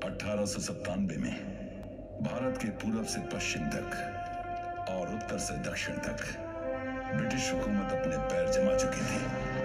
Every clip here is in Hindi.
1897 में भारत के पूरब से पश्चिम तक और उत्तर से दक्षिण तक ब्रिटिश हुकूमत अपने पैर जमा चुकी थी।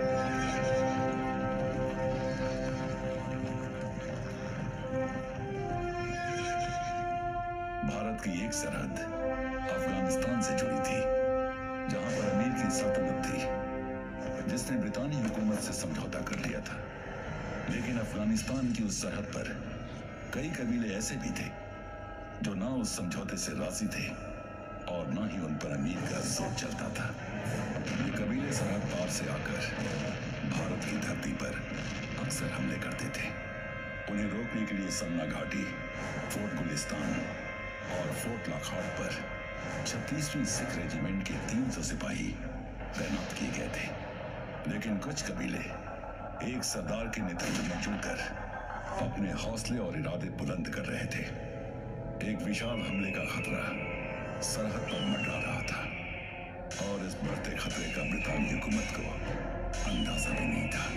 भारत की एक सरहद अफगानिस्तान से जुड़ी थी, जहां पर अमीर की सल्तनत थी, जिसने ब्रितानी हुकूमत से समझौता कर लिया था। लेकिन अफगानिस्तान की उस सरहद पर कई कबीले ऐसे भी थे जो ना उस समझौते से राजी थे और ना ही उन पर अमीर का जोर चलता था। ये कबीले सरहद पार से आकर भारत की धरती पर अक्सर हमले करते थे। उन्हें रोकने के लिए सन्ना घाटी, फोर्ट गुलिस्तान और फोर्ट लॉकहार्ट पर 36वीं सिख रेजिमेंट के 300 सिपाही तैनात किए गए थे। लेकिन कुछ कबीले एक सरदार के नेतृत्व में जुड़कर अपने हौसले और इरादे बुलंद कर रहे थे। एक विशाल हमले का खतरा सरहद पर मंडरा रहा था और इस बढ़ते खतरे का ब्रितानी हुकूमत को अंदाजा भी नहीं था।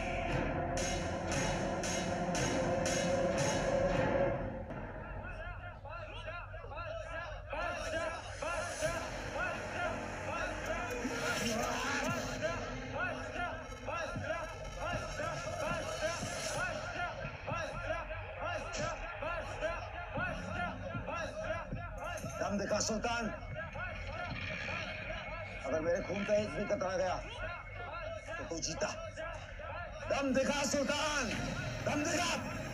दम दिखा सुल्तान, अगर मेरे खून का एक भी कतरा गया तो तू जीता। दम दिखा सुल्तान, दम दिखा।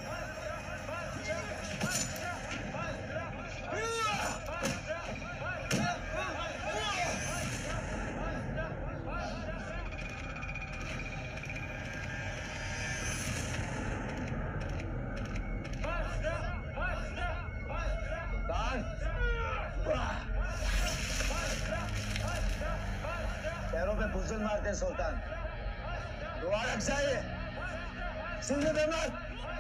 पैरों पे बुज़दिल मारते हैं सुल्तान, दुआ रख जाइए, सुनने दे मत।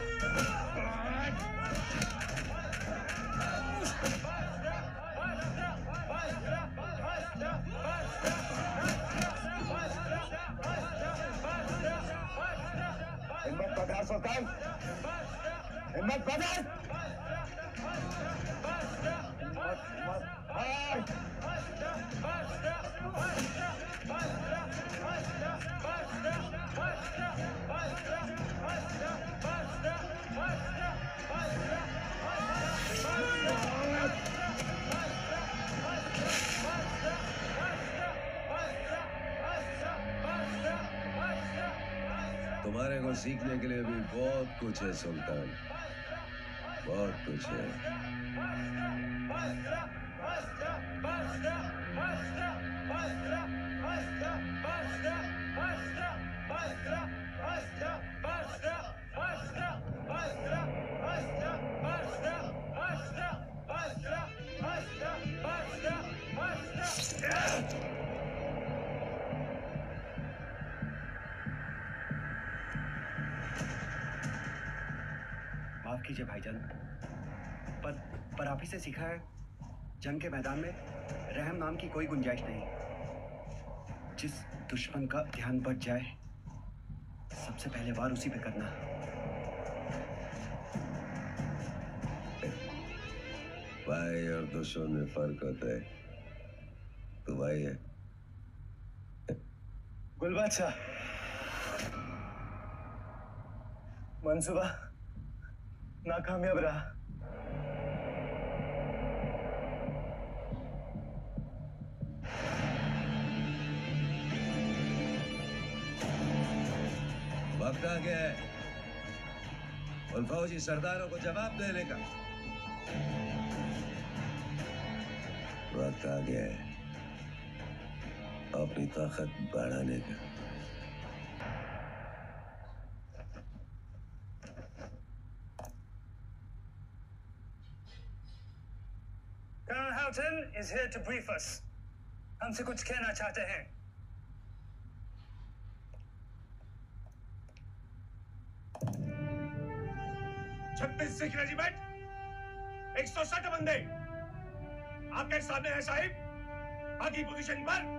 हिम्मत बढ़ा सुल्तान, हिम्मत बढ़ा। तुम्हारे को सीखने के लिए भी बहुत कुछ है सुल्तान, बहुत कुछ है। माफ कीजिए भाईजान, पर आप ही से सीखा है, जंग के मैदान में रहम नाम की कोई गुंजाइश नहीं। जिस दुश्मन का ध्यान बढ़ जाए, सबसे पहले वार उसी पे करना। भाई और दुश्मन में फर्क होता है। तू भाई है। गुलबादशाह, मंसूबा नाकामयाब रहा। वक्त आ गया है उन फौजी सरदारों को जवाब देने का। वक्त आ गया है अपनी ताकत बढ़ाने का। Colonel Houghton is here to brief us. हमसे कुछ कहना चाहते हैं। छत्तीस सिख रेजिमेंट, 160 बंदे आपके सामने है साहिब। आगे पोजीशन पर।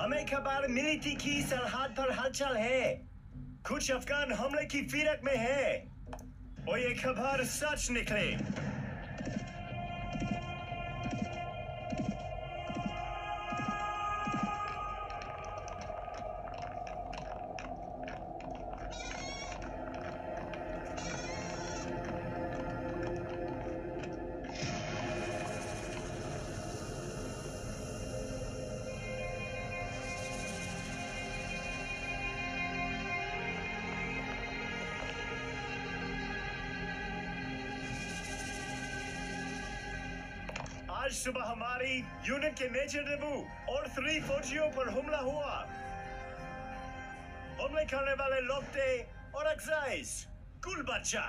हमें खबर मिली थी कि सरहद पर हलचल है। कुछ अफगान हमले की फिरक में है और ये खबर सच निकले। आज सुबह हमारी यूनिट के मेजर नेबू और 3 फौजियों पर हमला हुआ। हमले करने वाले लोग थे और एक्साइज कुल बच्चा।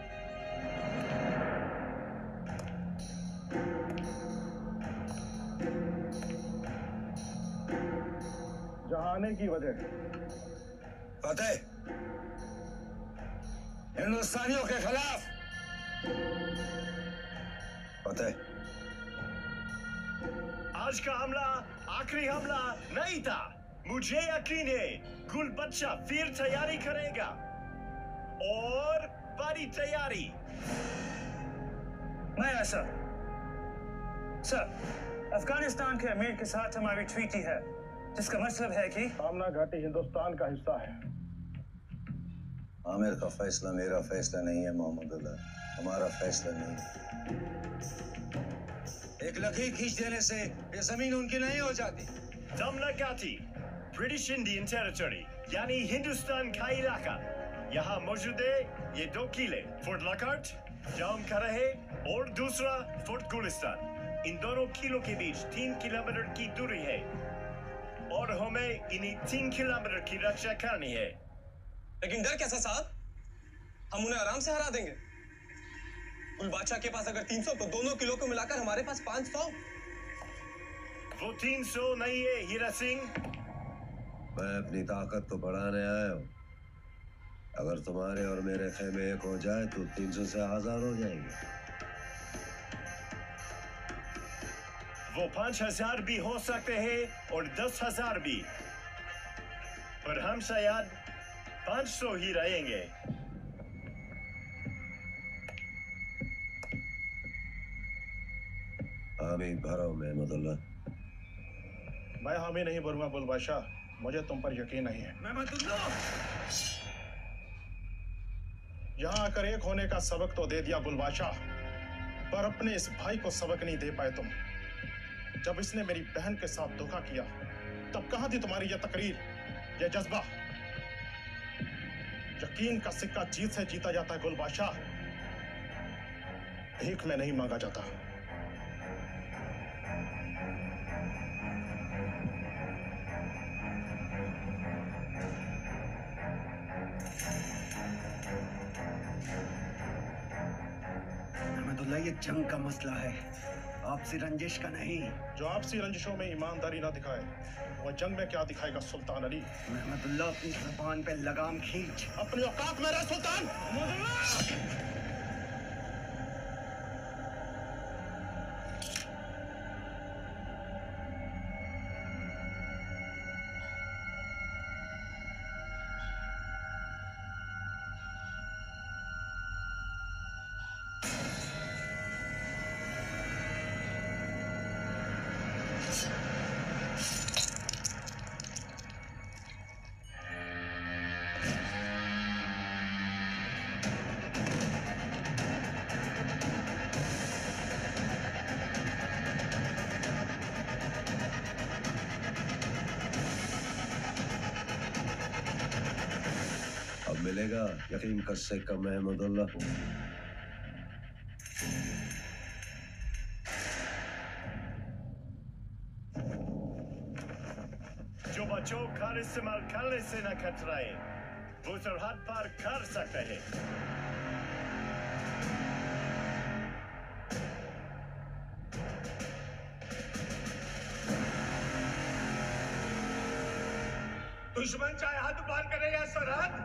जहाने की वजह फतेह, हिंदुस्तानियों के खिलाफ फतेह। आज का हमला आखिरी हमला नहीं था। मुझे यकीन है गुल बच्चा फिर तैयारी करेगा और बड़ी तैयारी। मैं ऐसा सर, अफगानिस्तान के अमीर के साथ हमारी ट्रीटी है, जिसका मतलब है कि सामना घाटी हिंदुस्तान का हिस्सा है। आमिर का फैसला मेरा फैसला नहीं है मोहम्मद अल्लाह, हमारा फैसला नहीं है। एक लकीर खींच देने से ये जमीन उनकी नहीं हो जाती। दमनगाती ब्रिटिश इंडियन टेरिटरी यानी हिंदुस्तान का इलाका। यहाँ मौजूद है ये 2 किले, फोर्ट लॉकहार्ट जहाँ हम खड़े हैं और दूसरा फोर्ट गुलिस्तान। इन दोनों किलों के बीच 3 किलोमीटर की दूरी है और हमें इन्हीं 3 किलोमीटर की रक्षा करनी है। लेकिन डर कैसा साहब? हम उन्हें आराम से हरा देंगे। गुल बादशाह के पास अगर 300 तो दोनों किलो को मिलाकर हमारे पास 500। वो 300 नहीं है हीरा सिंह। मैं अपनी ताकत तो बढ़ाने आया हूँ। अगर तुम्हारे और मेरे खेमे एक हो जाए तो 300 से 1000 हो जाएंगे। वो 5000 भी हो सकते हैं और 10,000 भी, पर हम शायद 500 ही रहेंगे। हामी भरो महमदुल्ला। मैं हामी नहीं भरूंगा गुल बादशाह, मुझे तुम पर यकीन नहीं है। यहाँ आकर एक होने का सबक तो दे दिया गुल बादशाह, पर अपने इस भाई को सबक नहीं दे पाए तुम। जब इसने मेरी बहन के साथ धोखा किया तब कहाँ थी तुम्हारी यह तकरीर, यह जज्बा? यकीन का सिक्का जीत से जीता जाता है गुल बादशाह, भीख में नहीं मांगा जाता। ये जंग का मसला है, आपसी रंजिश का नहीं। जो आपसी रंजिशों में ईमानदारी ना दिखाए वह जंग में क्या दिखाएगा सुल्तान अली? महमदुल्लाह अपनी जुबान पे लगाम खींच। अपनी औकात में रह सुल्तान। मिलेगा यकीन का सिक्का महमदुल्ला। जो बच्चों कार इस्तेमाल करने से न कतराए वो सरहद पार कर सकते हैं। दुश्मन चाहे हद पार करे या सरहद,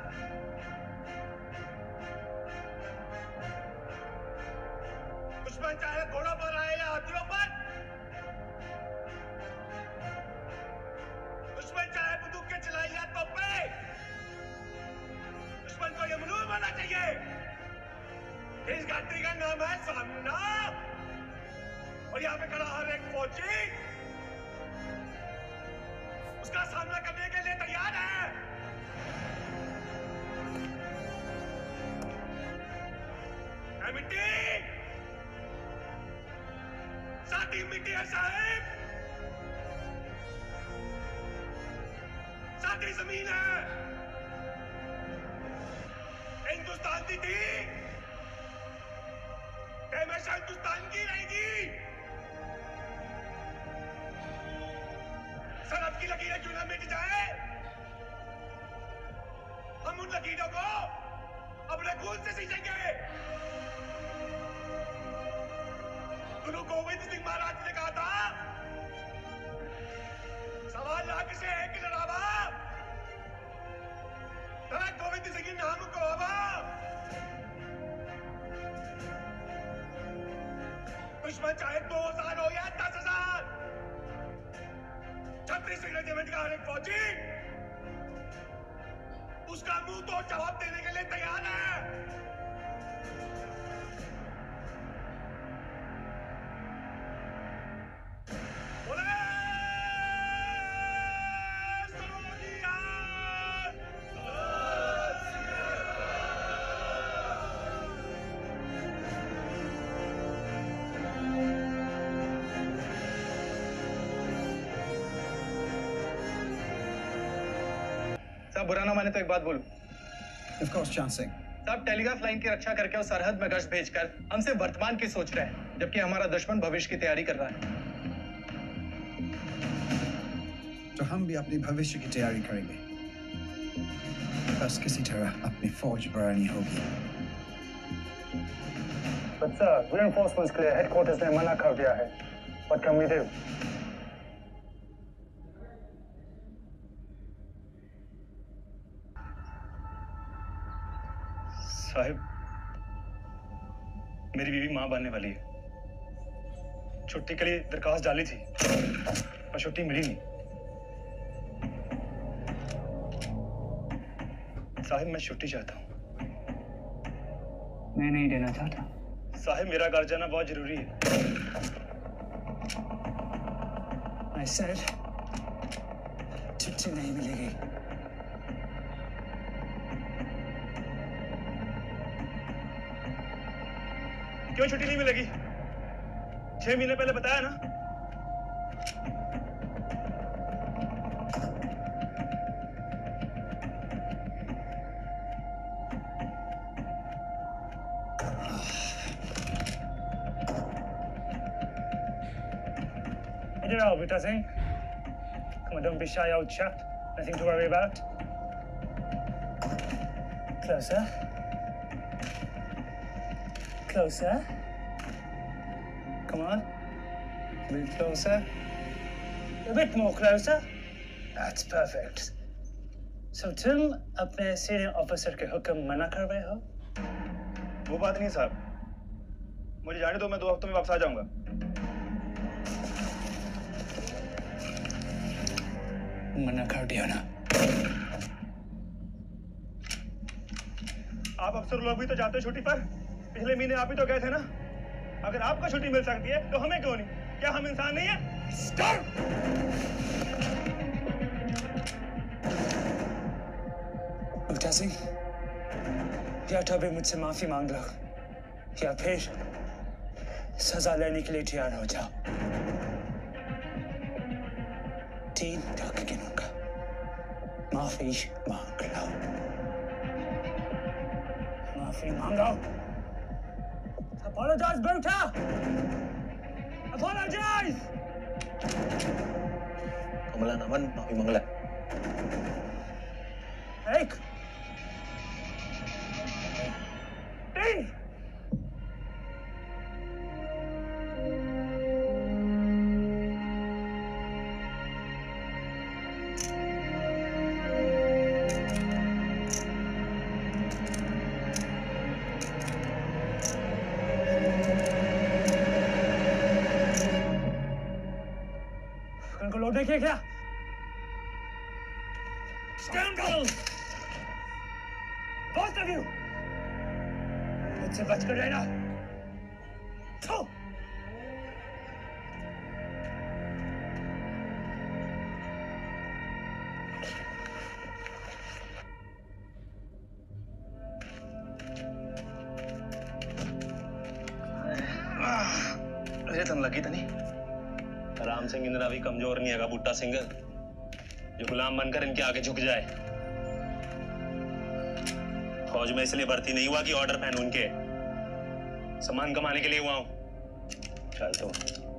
दुश्मन चाहे घोड़ों पर आए या हाथियों पर, इस घाटी का नाम है सामना और यहाँ पे खड़ा हर एक फौजी उसका सामना करने के लिए तैयार है। मिट्टी साथी मिट्टी है साहब, साथी जमीन है। हिंदुस्तान की थी हमेशा हिंदुस्तान की रहेगी। सरहद की लकीरें क्यों ना मिट जाए, हम उन लकीरों को अपने खून से सींचेंगे। गुरु गोविंद सिंह महाराज ने कहा था 1.25 लाख से एक लड़ावा, तब गोविंद सिंह नाम को हवा। दुश्मन चाहे 2,000 हो या 10,000, 36 रेजिमेंट का हर एक फौजी उसका मुंह तोड़ जवाब देने के लिए तैयार है। बुरा ना माने तो एक बात बोलूं। Of course, Chan Singh. साहब टेलीग्राफ लाइन की रक्षा करके और सरहद में गश्त भेजकर हमसे वर्तमान की सोच रहे हैं, जबकि हमारा दुश्मन भविष्य की तैयारी कर रहा है। तो हम भी अपनी भविष्य की तैयारी करेंगे, बस किसी तरह अपनी फौज बढ़ानी होगी। But sir, reinforcements के लिए headquarters ने मना कर दिया है। What can we do? Sahib, मेरी बीवी मां बनने वाली है। छुट्टी के लिए दरखास्त डाली थी पर छुट्टी मिली नहीं। साहिब, मैं छुट्टी चाहता हूँ। मैं नहीं देना चाहता। साहिब, मेरा घर जाना बहुत जरूरी है। I said, छुट्टी नहीं मिलेगी। क्यों छुट्टी नहीं मिलेगी? 6 महीने पहले बताया ना। You know, Butta Singh. Come on, don't be shy, old chap. Nothing to worry about. Closer. Closer. Come on. A bit closer. A bit more closer. That's perfect. So तुम अपने सीनियर ऑफिसर के हुक्म मना कर रहे हो? वो बात नहीं साहब, मुझे जाने दो, मैं 2 हफ्तों में वापस आ जाऊंगा। मना कर दिया ना। आप अफसर लोग भी तो जाते हो छुट्टी पर। पिछले महीने आप ही तो गए थे ना। अगर आपको छुट्टी मिल सकती है तो हमें क्यों नहीं? क्या हम इंसान नहीं है? Stop! बुट्टा सिंह, या तो अभी मुझसे माफी मांग लो या फिर सजा लेने के लिए तैयार हो जाओ। 3 तक गिनूंगा, माफी मांग लो। माफी मांगो। Apologize, Butta! Apologize! कमला नमन माफी मंगला। 1 3 उनको लौटने के क्या? Scoundrels! Both of you! मुझसे बचकर रहना। थू। अरे तुम लगी तो नहीं। राम सिंह इंदिरा भी कमजोर नहीं है बूटा सिंह जो गुलाम बनकर इनके आगे झुक जाए। फौज में इसलिए भर्ती नहीं हुआ कि ऑर्डर पहनूं इनके, सम्मान कमाने के लिए हुआ हूं। चल तो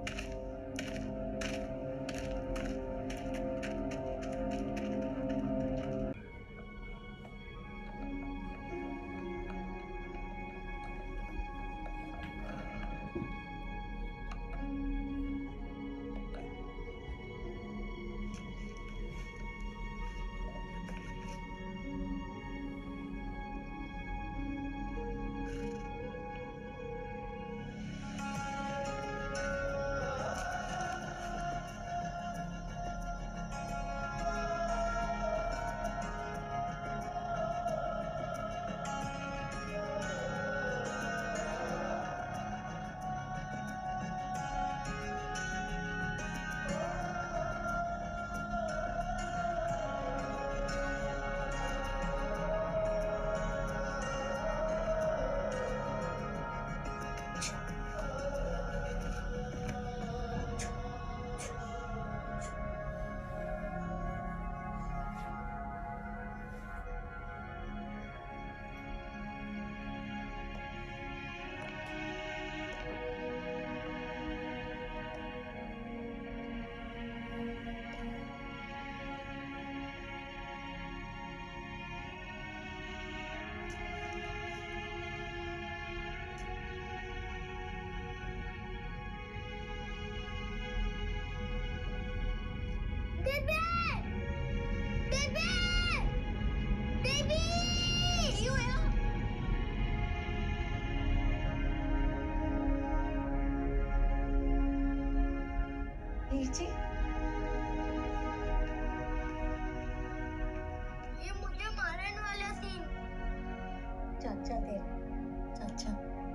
जी ये मुझे मारने वाला सीन। चाचा तेरा चाचा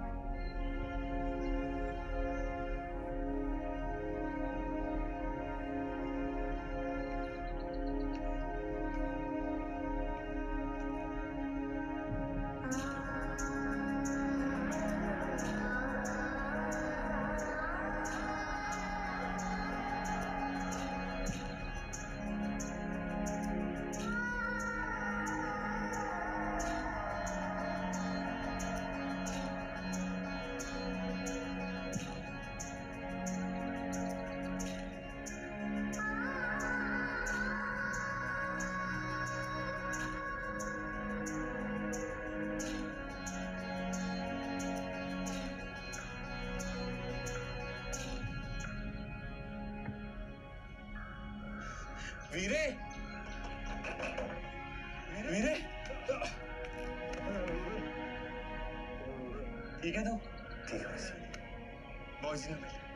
वीरे वीरे ठीक है तो ठीक है बस मौजी ना मिल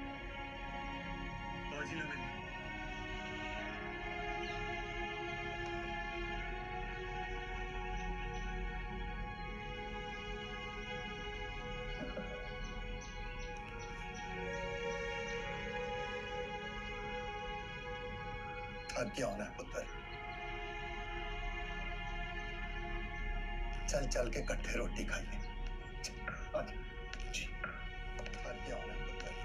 मौजी ना मिल थक गया होना है पुत्र। चल चल के इकट्ठे रोटी खाइए। जी थक गया होना है पुत्र।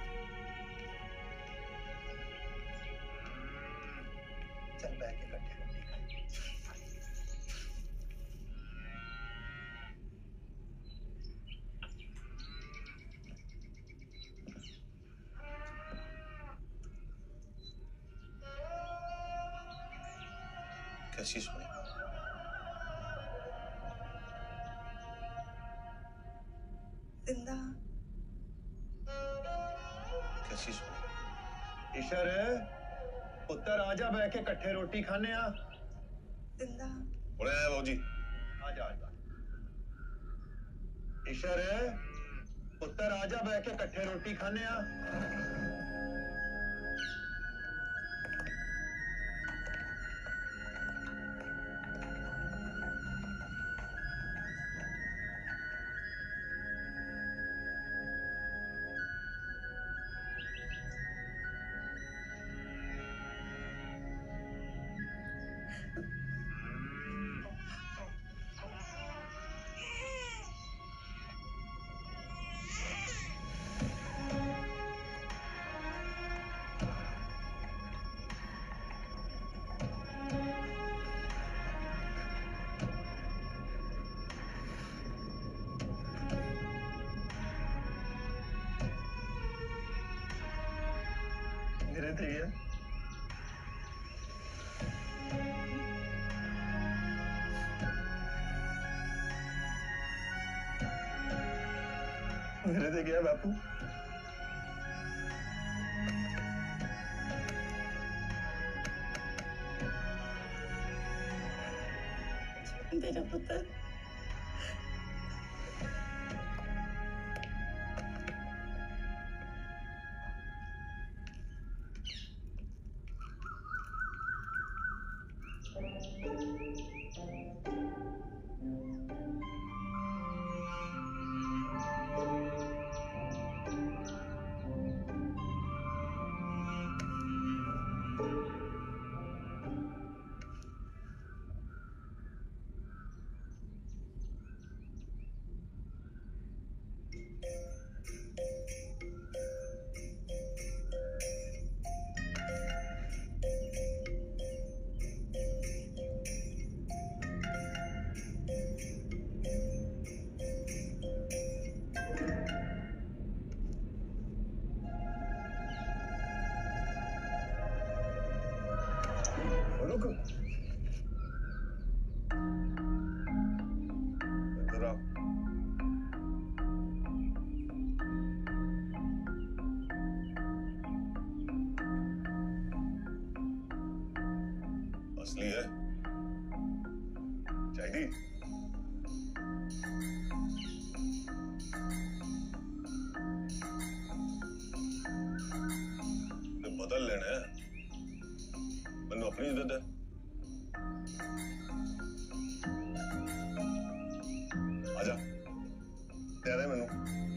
चल बैठ के इकट्ठे रोटी खाइए। कैसी सुनी जिंदा कैसी सुनी ईशर पुत्र आजा बैठ के इकट्ठे रोटी खाने आ। जिंदा बोले आया बाबूजी आजा आजा। ईशर पुत्र आजा बैठ के इकट्ठे रोटी खाने आ। ठीक है। मेरे से क्या बापू? मेरा पुत्र असली है चाहिए। तो बदल लेना है, मैंने अपनी इज्जत है। आजा दे दे मैनू।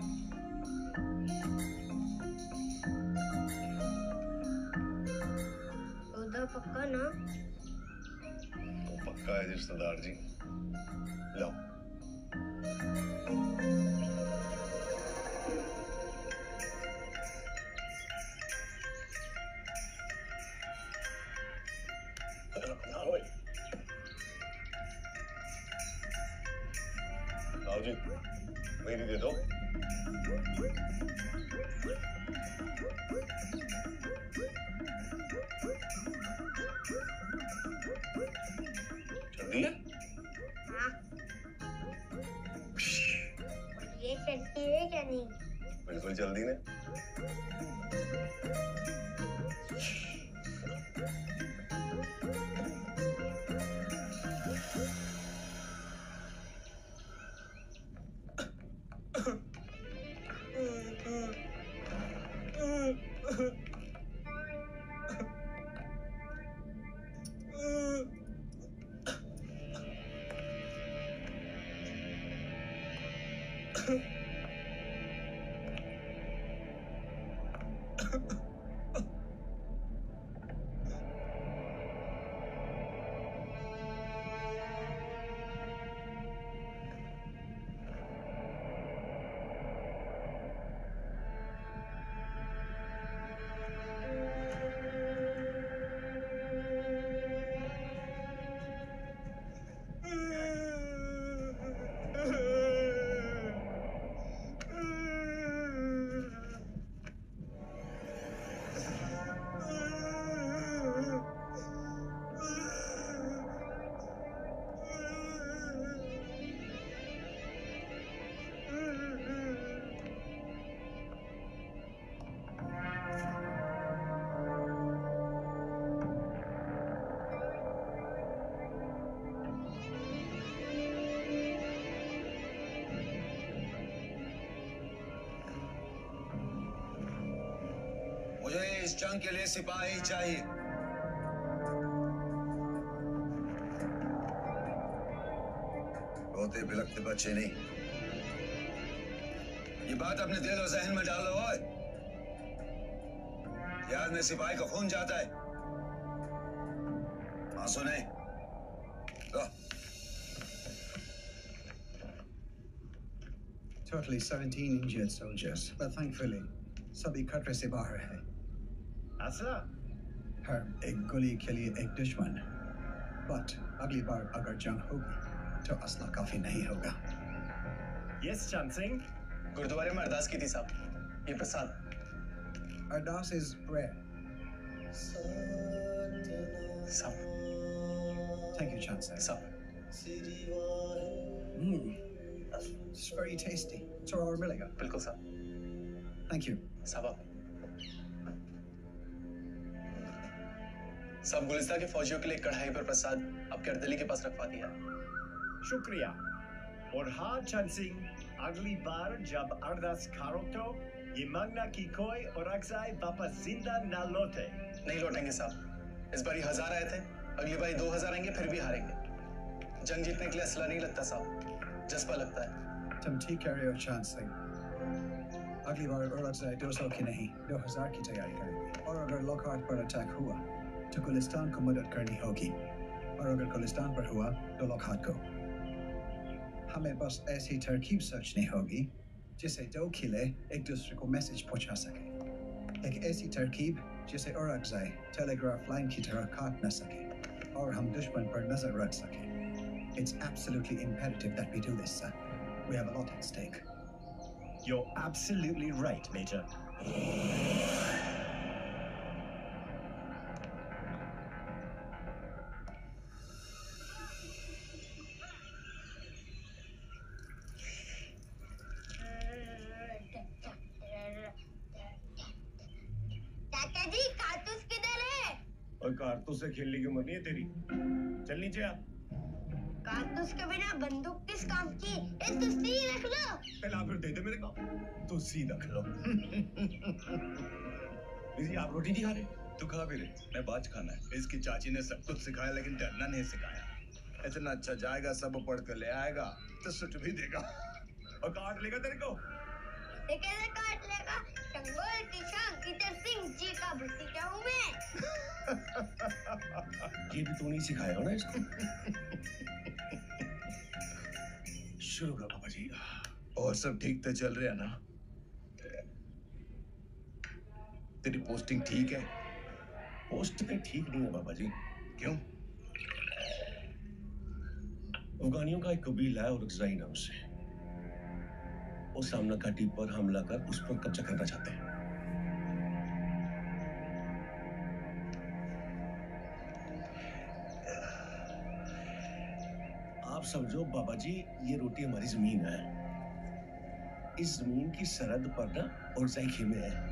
पक्का ना? पक्का है रिश्तेदार जी। लो आओ जी, मेरी दे दो। जल्दी है? हाँ। ये चलती है क्या नहीं? बिल्कुल जल्दी ने। मुझे इस जंग के लिए सिपाही चाहिए। रोते बिलखते बच्चे नहीं। ये बात अपने दिल और जहन में डालो। ओए, याद में सिपाही का खून जाता है। आंसू नहीं। लो। Totally 17 injured soldiers, but thankfully सभी खतरे से बाहर है। असला? हर एक गोली के लिए एक दुश्मन। But अगली बार अगर जंग होगी तो असला काफी नहीं होगा। Yes, Chand Singh. गुरुद्वारे में अरदास की थी साहब। ये प्रसाद। Ardas is prayer. सब Thank you, Chancellor. सब It's very tasty. थोड़ा और मिलेगा? बिल्कुल साहब। Thank you. साहब सब गुलिस्तान के फौजियों के लिए कढ़ाई पर प्रसाद आपके अर्दली के पास रखवा दिया। शुक्रिया। और हाँ चंद सिंह, अगली बार जब अरदास करो तो ये मांगना कि कोई औरंगज़ेब वापस जिंदा न लौटे। नहीं लौटेंगे साहब। इस बार 1000 आए थे, अगली बार 2000 आएंगे, फिर भी हारेंगे। जंग जीतने के लिए असला नहीं लगता साहब, जज्बा लगता है। तुम ठीक कह रहे हो चांद सिंह। अगली बार औरंगज़ेब 200 की नहीं 2000 की तैयारी करेंगे। और अगर लॉकहार्ट पर अटैक हुआ तो गुलिस्तान को मदद करनी होगी, और अगर गुलिस्तान पर हुआ तो लॉकहार्ट को। हमें बस ऐसी तरकीब सोचनी होगी जिससे दो किले एक दूसरे को मैसेज पहुंचा सके। एक ऐसी तरकीब जिसे औरंगज़ेब टेलीग्राफ लाइन की तरह काट न सके और हम दुश्मन पर नजर रख सके। It's absolutely imperative that we do this, sir. We have a lot at stake. You're absolutely right, Major. चाचा जी, कारतूस किधर है? और कारतूस से खेलने की उम्र नहीं है तेरी। चल नीचे आ। कारतूस के बिना बंदूक किस काम की? ये तुझसे रख लो। पहला फिर दे दे मेरे को। तू सी रख लो। जी आप रोटी नहीं खा रहे? तू खा भी रहे? मैं बाज खाना है। इसकी चाची ने सब कुछ सिखाया लेकिन डरना नहीं सिखाया। इतना अच्छा जाएगा, सब पढ़ कर ले आएगा तो सुट भी देगा और काट लेगा तेरे को। ये कैसे काट लेगा? शंगोल की शान इधर सिंह जी का भतीजा हूँ मैं। ये भी तू नहीं सिखाया ना इसको। शुरू कर पापा जी। और सब ठीक तो चल रहा है ना? तेरी पोस्टिंग ठीक है? पोस्ट पे ठीक नहीं है बाबा जी। क्यों? अफगानियों का एक कबीला है औरंगज़ेब नाम से। वो सामना घाटी पर हमला कर उस पर कब्जा करना चाहते हैं। आप समझो बाबा जी, ये रोटी हमारी जमीन है। इस जमीन की सरहद पर ना औरंगज़ेब खेमे है।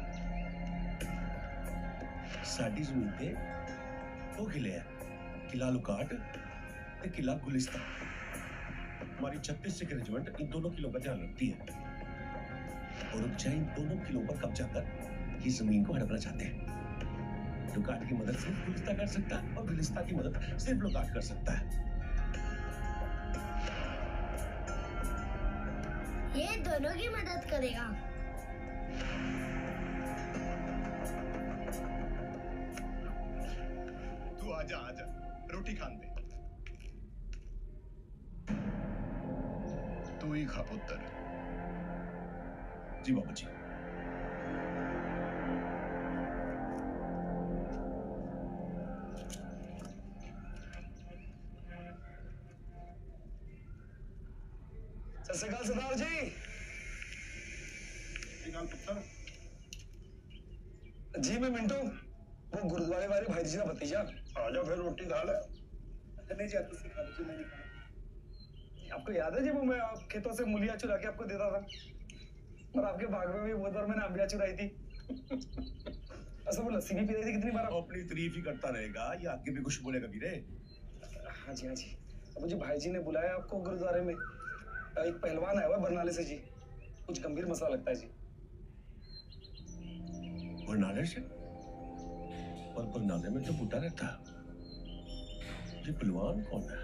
साडी जमीन पे दो किले हैं, किला लुकाट और किला गुलिस्तान। हमारी 36 सिख रेजिमेंट इन दोनों किलों का ध्यान रखती है और इन दोनों किलों पर कब्जा कर ये जमीन को हड़पना चाहते हैं। लुकाट की मदद सिर्फ गुलिस्तान कर सकता है और गुलिस्तान की मदद सिर्फ लुकाट कर सकता है। ये दोनों की मदद करेगा। तू आजा आजा, रोटी खान दे। तू ही खा पुत्र। जी बाबा जी। सत श्री अकाल सरदार जी। पुत्र जी मैं मिंटू, वो गुरुद्वारे वाले भाई जी का भतीजा। आजा फिर रोटी खा ले। नहीं जी, आप खा लीजिए, मैं नहीं खाना। आपको याद है जब मैं खेतों से मूलियां चुरा के आपको देता था और आपके बाग में भी बहुत बार मैंने अम्बिया चुराई थी। अच्छा वो लस्सी भी पी रही थी कितनी बार? अपनी तारीफ ही करता रहेगा, ये आगे भी कुछ बोलेगा वीरे। हाँ जी हाँ जी। अब मुझे भाई जी ने बुलाया आपको गुरुद्वारे में। एक पहलवान आया हुआ बरनाले से जी, कुछ गंभीर मसला लगता है जी। बरनाले से? पर बरनाले में तो बूटा रहता। ये पहलवान कौन है?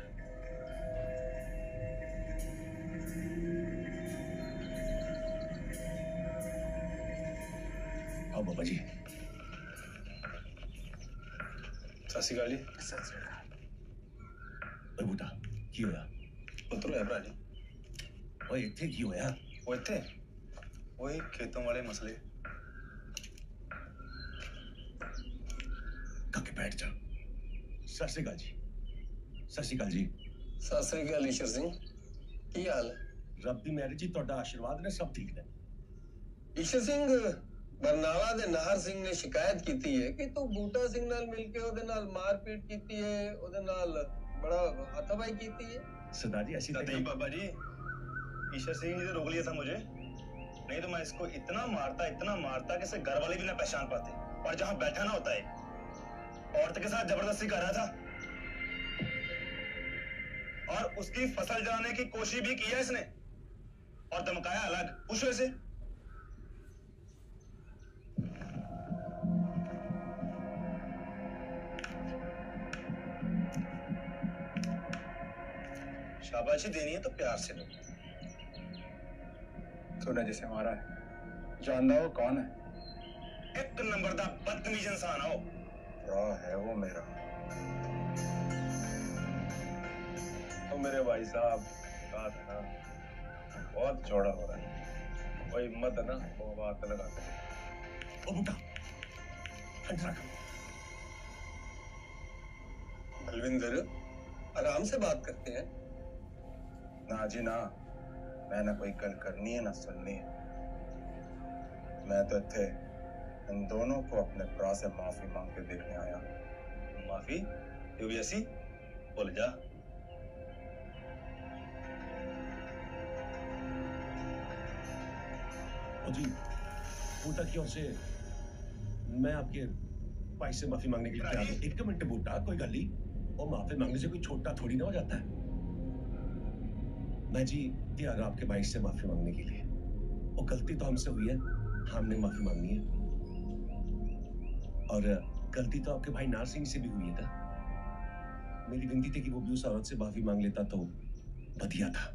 आओ बाबा जी। सत श्री अकाल जी। बूटा की होया? पुत्र है भरा जी। ओए इत्थे की होया? वो इत्थे वही खेतों वाले मसले। काके बैठ जा। सत श्री अकाल जी। सत श्री अकाल जी। सत श्री अकाल ईश्वर सिंह, की हाल है? रब दी मेहर जी, ਤੁਹਾਡਾ आशीर्वाद ने सब ठीक ने। ईश्वर सिंह बरनाला दे नाहर सिंह ने शिकायत की है कि तू बूटा सिंह नाल मिलके ओदे नाल मारपीट की है, ओदे नाल बड़ा हाथापाई की है। सरदार जी ऐसी नहीं बाबा जी, ईश्वर सिंह जी ने रोक लिया था मुझे, नहीं तो मैं इसको इतना मारता कि इसे घर वाले भी ना पहचान पाते। और जहां बैठा ना होता है औरत के साथ जबरदस्ती कर रहा था और उसकी फसल जलाने की कोशिश भी की है इसने और धमकाया अलग। पूछो इसे। शाबाशी देनी है तो प्यार से दो। तूने जिसे मारा है जानदा वो कौन है? एक नंबर का बदतमीज इंसान हो। भरा है वो मेरा। तो मेरे भाई साहब कहा था ना, बहुत चौड़ा हो रहा है, कोई हिम्मत है ना वो बात लगाते। ओ बूटा हट रख। बलविंदर आराम से बात करते हैं। ना जी ना, मैं ना कोई गल करनी है ना सुननी है। मैं तो थे इन दोनों को अपने भरा से माफी मांग के देखने आया। माफी ये भी ऐसी बोल जा। जी बूटा की ओर से मैं आपके भाई से माफी मांगने के लिए तैयार हूं। एक मिनट बूटा, कोई गल नहीं, और माफी मांगने से कोई छोटा थोड़ी ना हो जाता है। मैं जी तैयार आपके भाई से माफी मांगने के लिए। वो गलती तो हमसे हुई है, हमने माफी मांगनी है। और गलती तो आपके भाई नार सिंह से भी हुई है था। मेरी विनती थी कि वो भी उस औरत से माफी मांग लेता तो बढ़िया था।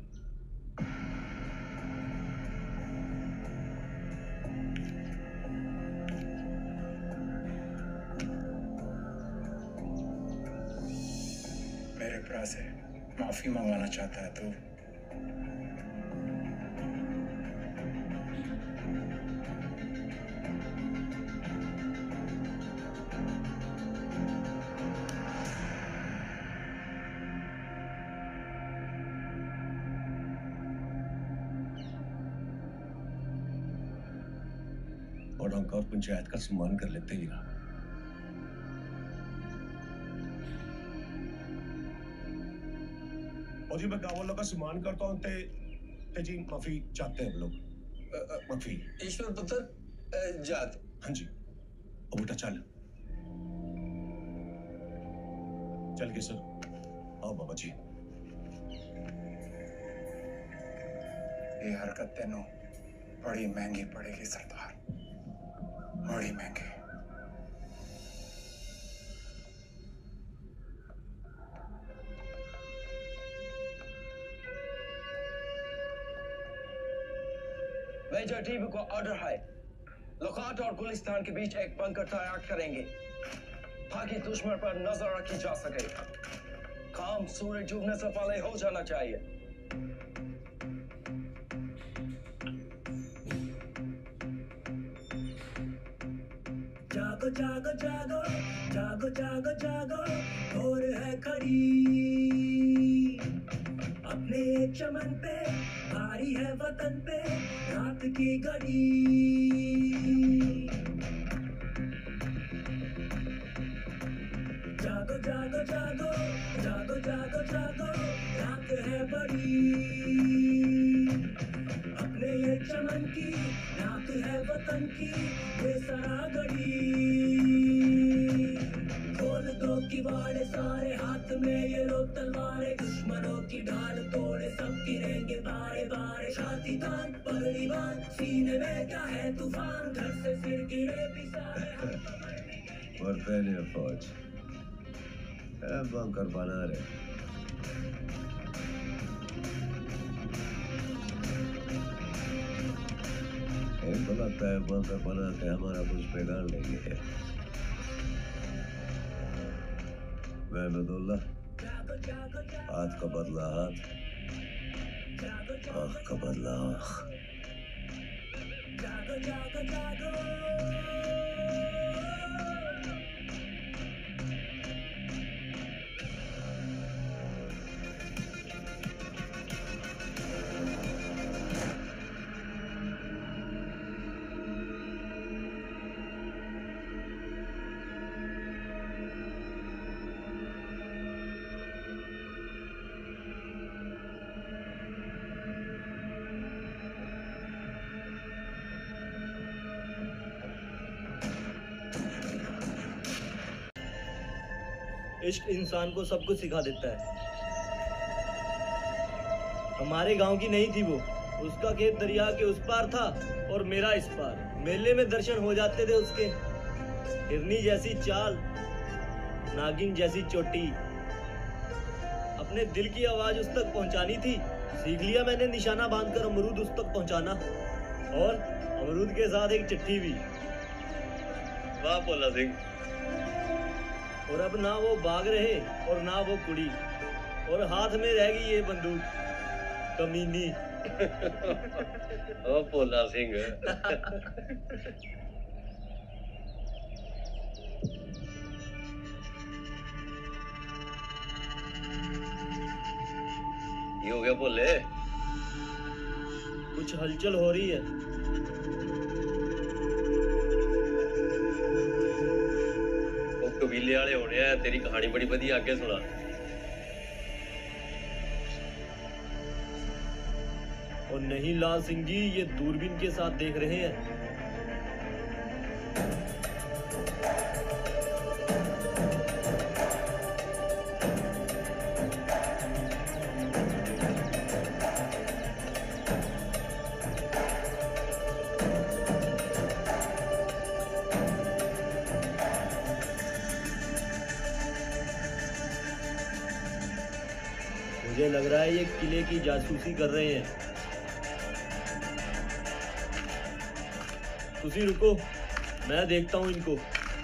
मेरे भरा से माफी मंगवाना चाहता है तू? और अंक और पंचायत का सम्मान कर लेते ही रहा। और जी मैं गाँव वालों का सम्मान करता हूँ ते जी माफी चाहते हैं हम लोग। माफी। ईश्वर पुत्र जात। हाँ जी। और बेटा चल के सर आओ बाबा जी। ये हरकत तेनों बड़ी महंगी पड़ेगी सरदार, बड़ी महंगी। मेजर टीवी को ऑर्डर है, लखाट और गुलिस्तान के बीच एक बंकर तैयार करेंगे ताकि दुश्मन पर नजर रखी जा सके। काम सूरज डूबने से पहले हो जाना चाहिए। जागो जागो जागो जागो जागो जागो और है खड़ी अपने एक चमन पे, भारी है वतन पे रात की घड़ी। जागो जागो जागो जागो जागो जागो रात है बड़ी अपने ये चमन की, रात है वतन की बेसरा घड़ी। खोल दो किवाड़े सारे, हाथ में ये लो तलवारें, दुश्मनों की ढाल तोड़े सब गिरेंगे बारे बारे। छाती तान पगड़ी बांध, सीने में क्या है तूफान, घर से सिर गिरे भी सारे। बरतानिया फौज बंकर बना रहे। इनको लगता है बंकर बना के हमारा कुछ बिगाड़ लेंगे। महमदुल्ला, हाथ का बदला हाथ, आँख का बदला आँख। जागो जागो जागो इश्क इंसान को सब कुछ सिखा देता है। हमारे गांव की नहीं थी वो, उसका खेत दरिया के उस पार था और मेरा इस पार। मेले में दर्शन हो जाते थे उसके, हिरनी जैसी चाल, नागिन जैसी चोटी। अपने दिल की आवाज उस तक पहुंचानी थी, सीख लिया मैंने निशाना बांधकर अमरूद उस तक पहुंचाना, और अमरूद के साथ एक चिट्ठी भी। वाह भोला सिंह। और अब ना वो भाग रहे और ना वो कुड़ी, और हाथ में रहेगी ये बंदूक कमीनी। ओ भोला सिंह। ये हो गया भोले? कुछ हलचल हो रही है। वो कबीले वाले होने हैं, तेरी कहानी बड़ी बढ़िया, आगे सुना। और नहीं लाल सिंह जी, ये दूरबीन के साथ देख रहे हैं। मुझे लग रहा है ये किले की जासूसी कर रहे हैं। तुसी रुको, मैं देखता हूं इनको।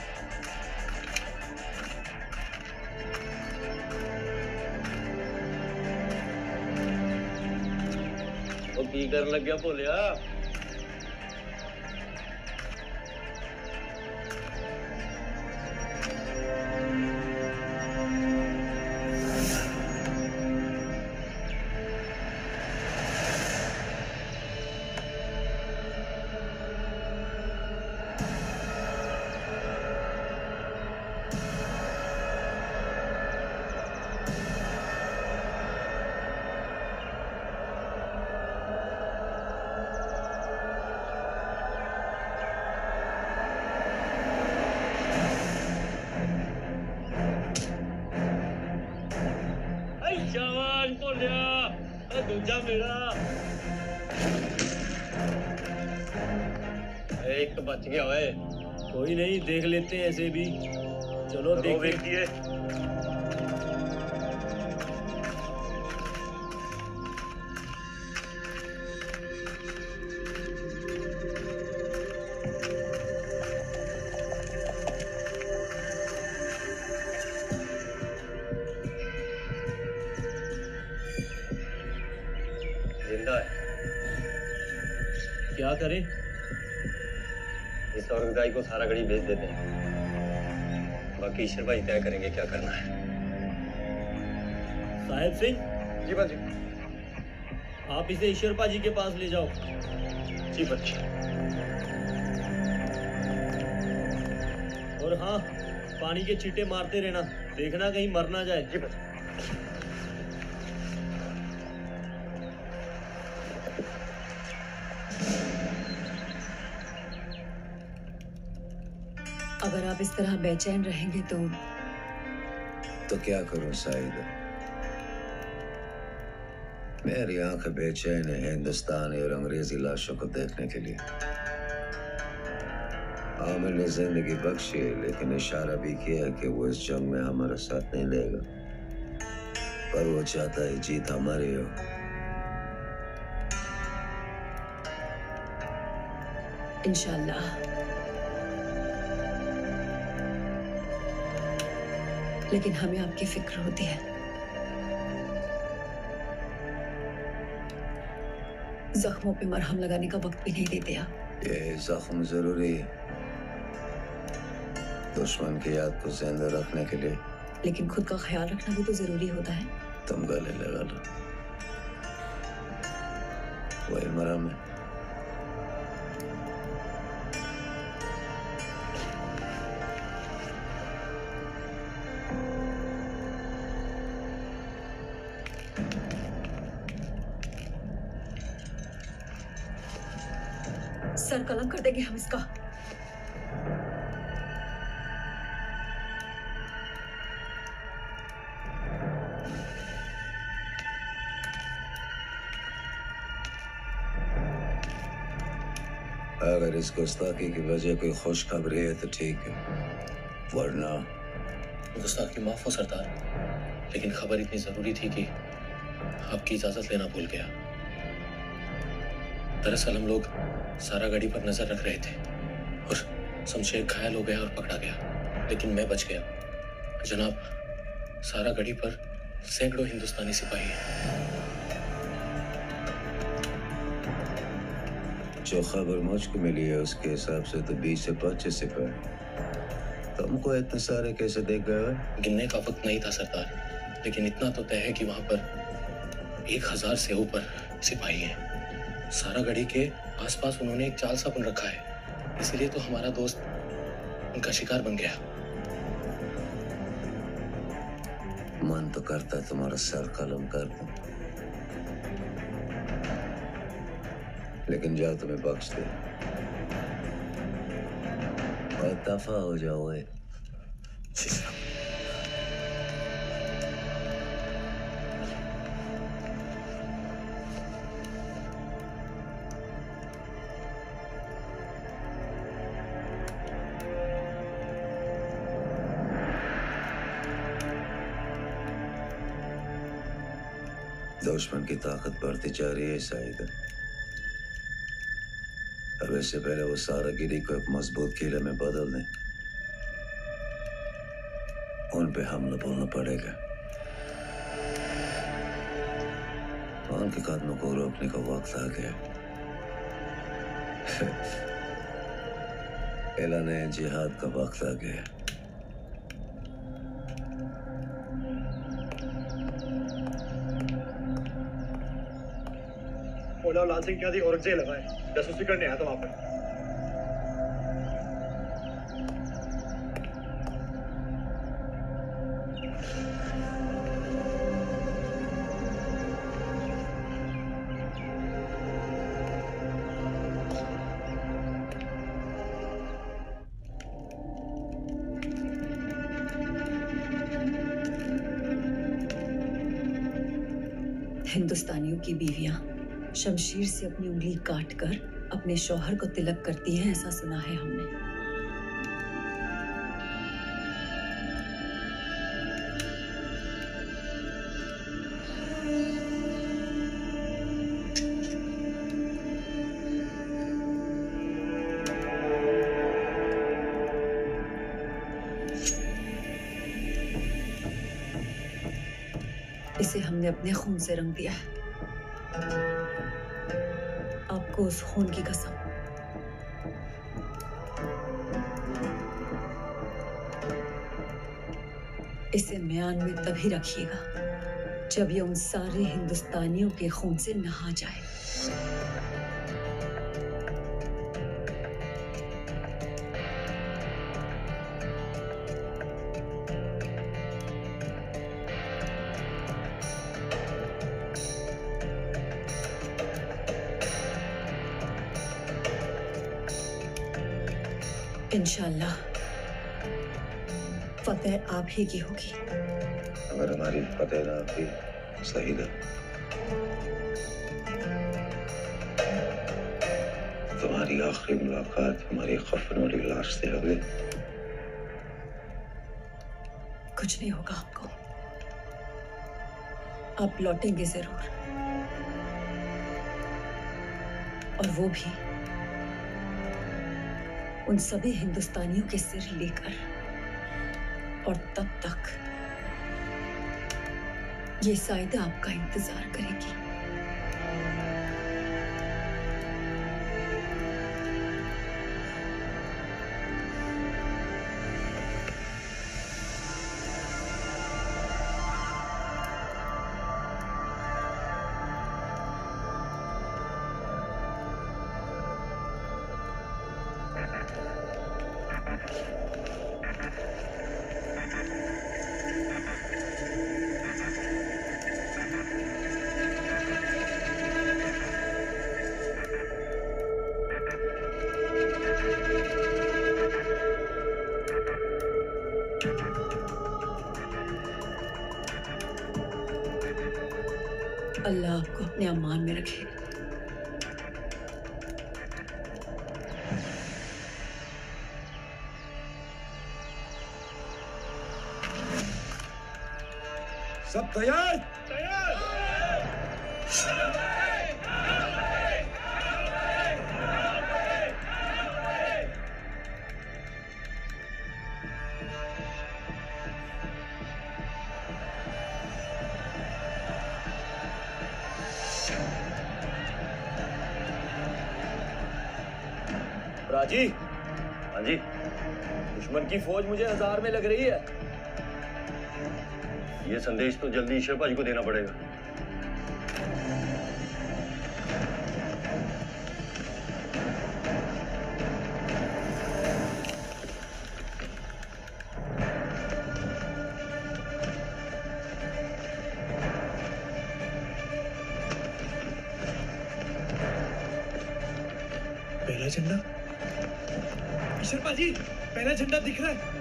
वो की कर लग गया भोलिया? शाबाश भोलिया, दूजा मेरा। एक बच गया ओए। कोई नहीं, देख लेते हैं ऐसे भी। चलो देखिए। क्या करें? इस औरंगदाई को सारा गड़ी भेज देते हैं, बाकी ईश्वर भाई तय करेंगे क्या करना है। साहेब सिंह। जी बाजी। आप इसे ईश्वरपा जी के पास ले जाओ। जी बच्चे। और हाँ, पानी के छींटे मारते रहना, देखना कहीं मर ना जाए। जी बच्चे। अगर आप इस तरह बेचैन रहेंगे तो क्या करूं साइद? मेरी आंखें बेचैन है हिंदुस्तानी और अंग्रेजी लाशों को देखने के लिए। आमिर ने जिंदगी बख्शी है, लेकिन इशारा भी किया है कि वो इस जंग में हमारा साथ नहीं देगा, पर वो चाहता है जीत हमारी हो। इंशाल्लाह। लेकिन हमें आपकी फिक्र होती है। जख्मों पे मरहम लगाने का वक्त भी नहीं देते आप। ये जख्म जरूरी है दुश्मन की याद को जिंदा रखने के लिए, लेकिन खुद का ख्याल रखना भी तो जरूरी होता है। तुम गले लगा लो, वही मरहम है। सर कलम कर देंगे हम इसका। अगर इस गुस्ताखी की वजह कोई खुशखबरी है तो ठीक है, वरना गुस्ताखी माफ हो सरदार, लेकिन खबर इतनी जरूरी थी कि आपकी इजाजत लेना भूल गया। दरअसल हम लोग सारा गाड़ी पर नजर रख रहे थे और शमशेर घायल हो गया और पकड़ा गया, लेकिन मैं बच गया। जनाब, सारा गाड़ी पर सैकड़ों हिंदुस्तानी सिपाही हैं। जो खबर मुझको मिली है उसके हिसाब से तो 20 से 25 सिपाही। तुमको इतने सारे कैसे देख गए? गिनने का वक्त नहीं था सरदार, लेकिन इतना तो तय है कि वहां पर 1000 से ऊपर सिपाही हैं। सारा गढ़ी के आसपास उन्होंने एक जाल सा बुन रखा है, इसलिए तो हमारा दोस्त उनका शिकार बन गया। मन तो करता तुम्हारा सर कलम कर दूं, लेकिन जाओ तुम्हें बख्श दे और दफा हो जाओगे। दुश्मन की ताकत बढ़ती जा रही है शायद। अब इससे पहले वो सारा गिरी को एक मजबूत किले में बदल दें, उन पे हमला बोलना पड़ेगा। उनके कदमों को रोकने का वक्त आ गया। ऐलान जिहाद का वक्त आ गया। बोला लाल सिंह क्या थी औरंगजेब लगाए, जासूसी करने आया था वहां पर। हिंदुस्तानियों की बीवियां शमशीर से अपनी उंगली काटकर अपने शौहर को तिलक करती हैं, ऐसा सुना है हमने। इसे हमने अपने खून से रंग दिया है। आपको उस खून की कसम। इसे म्यान में तभी रखिएगा जब ये उन सारे हिंदुस्तानियों के खून से नहा जाए। इंशाल्लाह फतेह आप ही की होगी। अगर हमारी फतेह ना थी सही था, तुम्हारी आखिरी मुलाकात हमारी खफन वाली लाश से अगले। कुछ नहीं होगा आपको, आप लौटेंगे जरूर, और वो भी उन सभी हिंदुस्तानियों के सिर लेकर। और तब तक ये साइदा आपका इंतजार करेगी। अल्लाह आपको अपने अमान में रखे। सब तैयार? राजी। हाँ जी। दुश्मन की फौज मुझे 1000 में लग रही है। ये संदेश तो जल्दी ईश्वर भाई को देना पड़ेगा। पहला झंडा। ईश्वर पाजी, पहला झंडा दिख रहा है।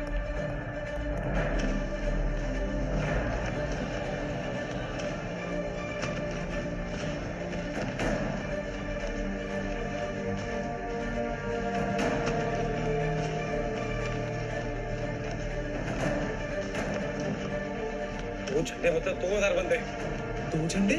दो झंडे मतलब 2000 बंदे। 2 झंडे?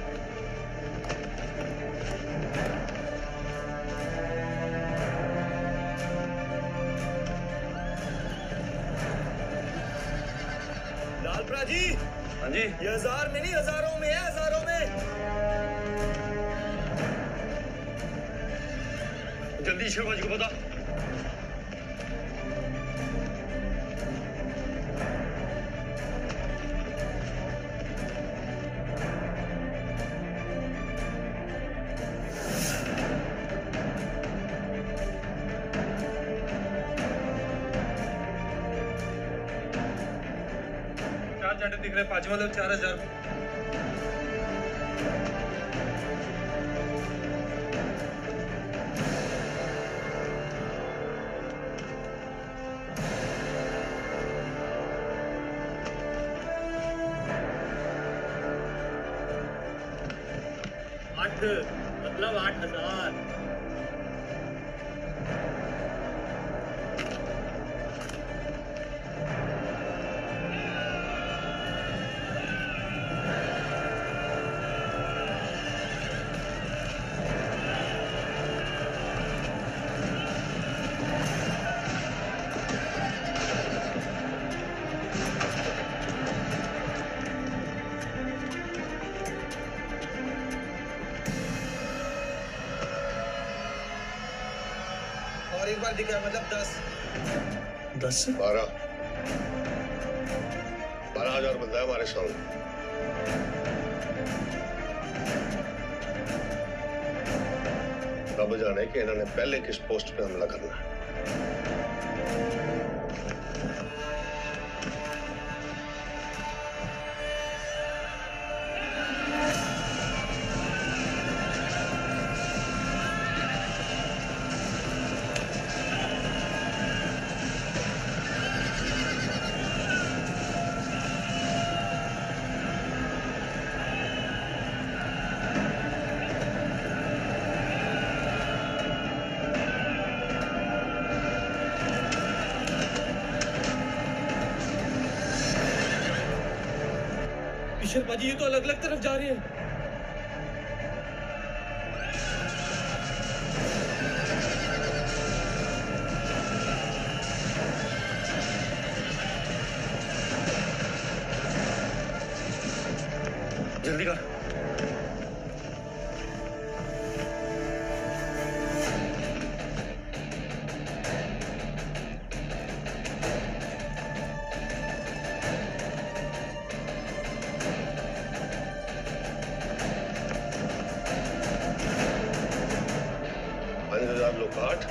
लालप्रा जी। हाँ जी। ये 1000 में नहीं, हजारों में है, हजारों में। जल्दी ईश्वर भाई को बता। झंडे दिख रहे, 5 वाले 4000। मतलब 8000। और एक बार दिखा मतलब 10। 10? 12,000 बंदा है हमारे सामने। रब जाने कि इन्होंने पहले किस पोस्ट पे हमला करना है। ईश्वर पाजी, ये तो अलग अलग तरफ जा रहे हैं। जल्दी कर। लुकाट।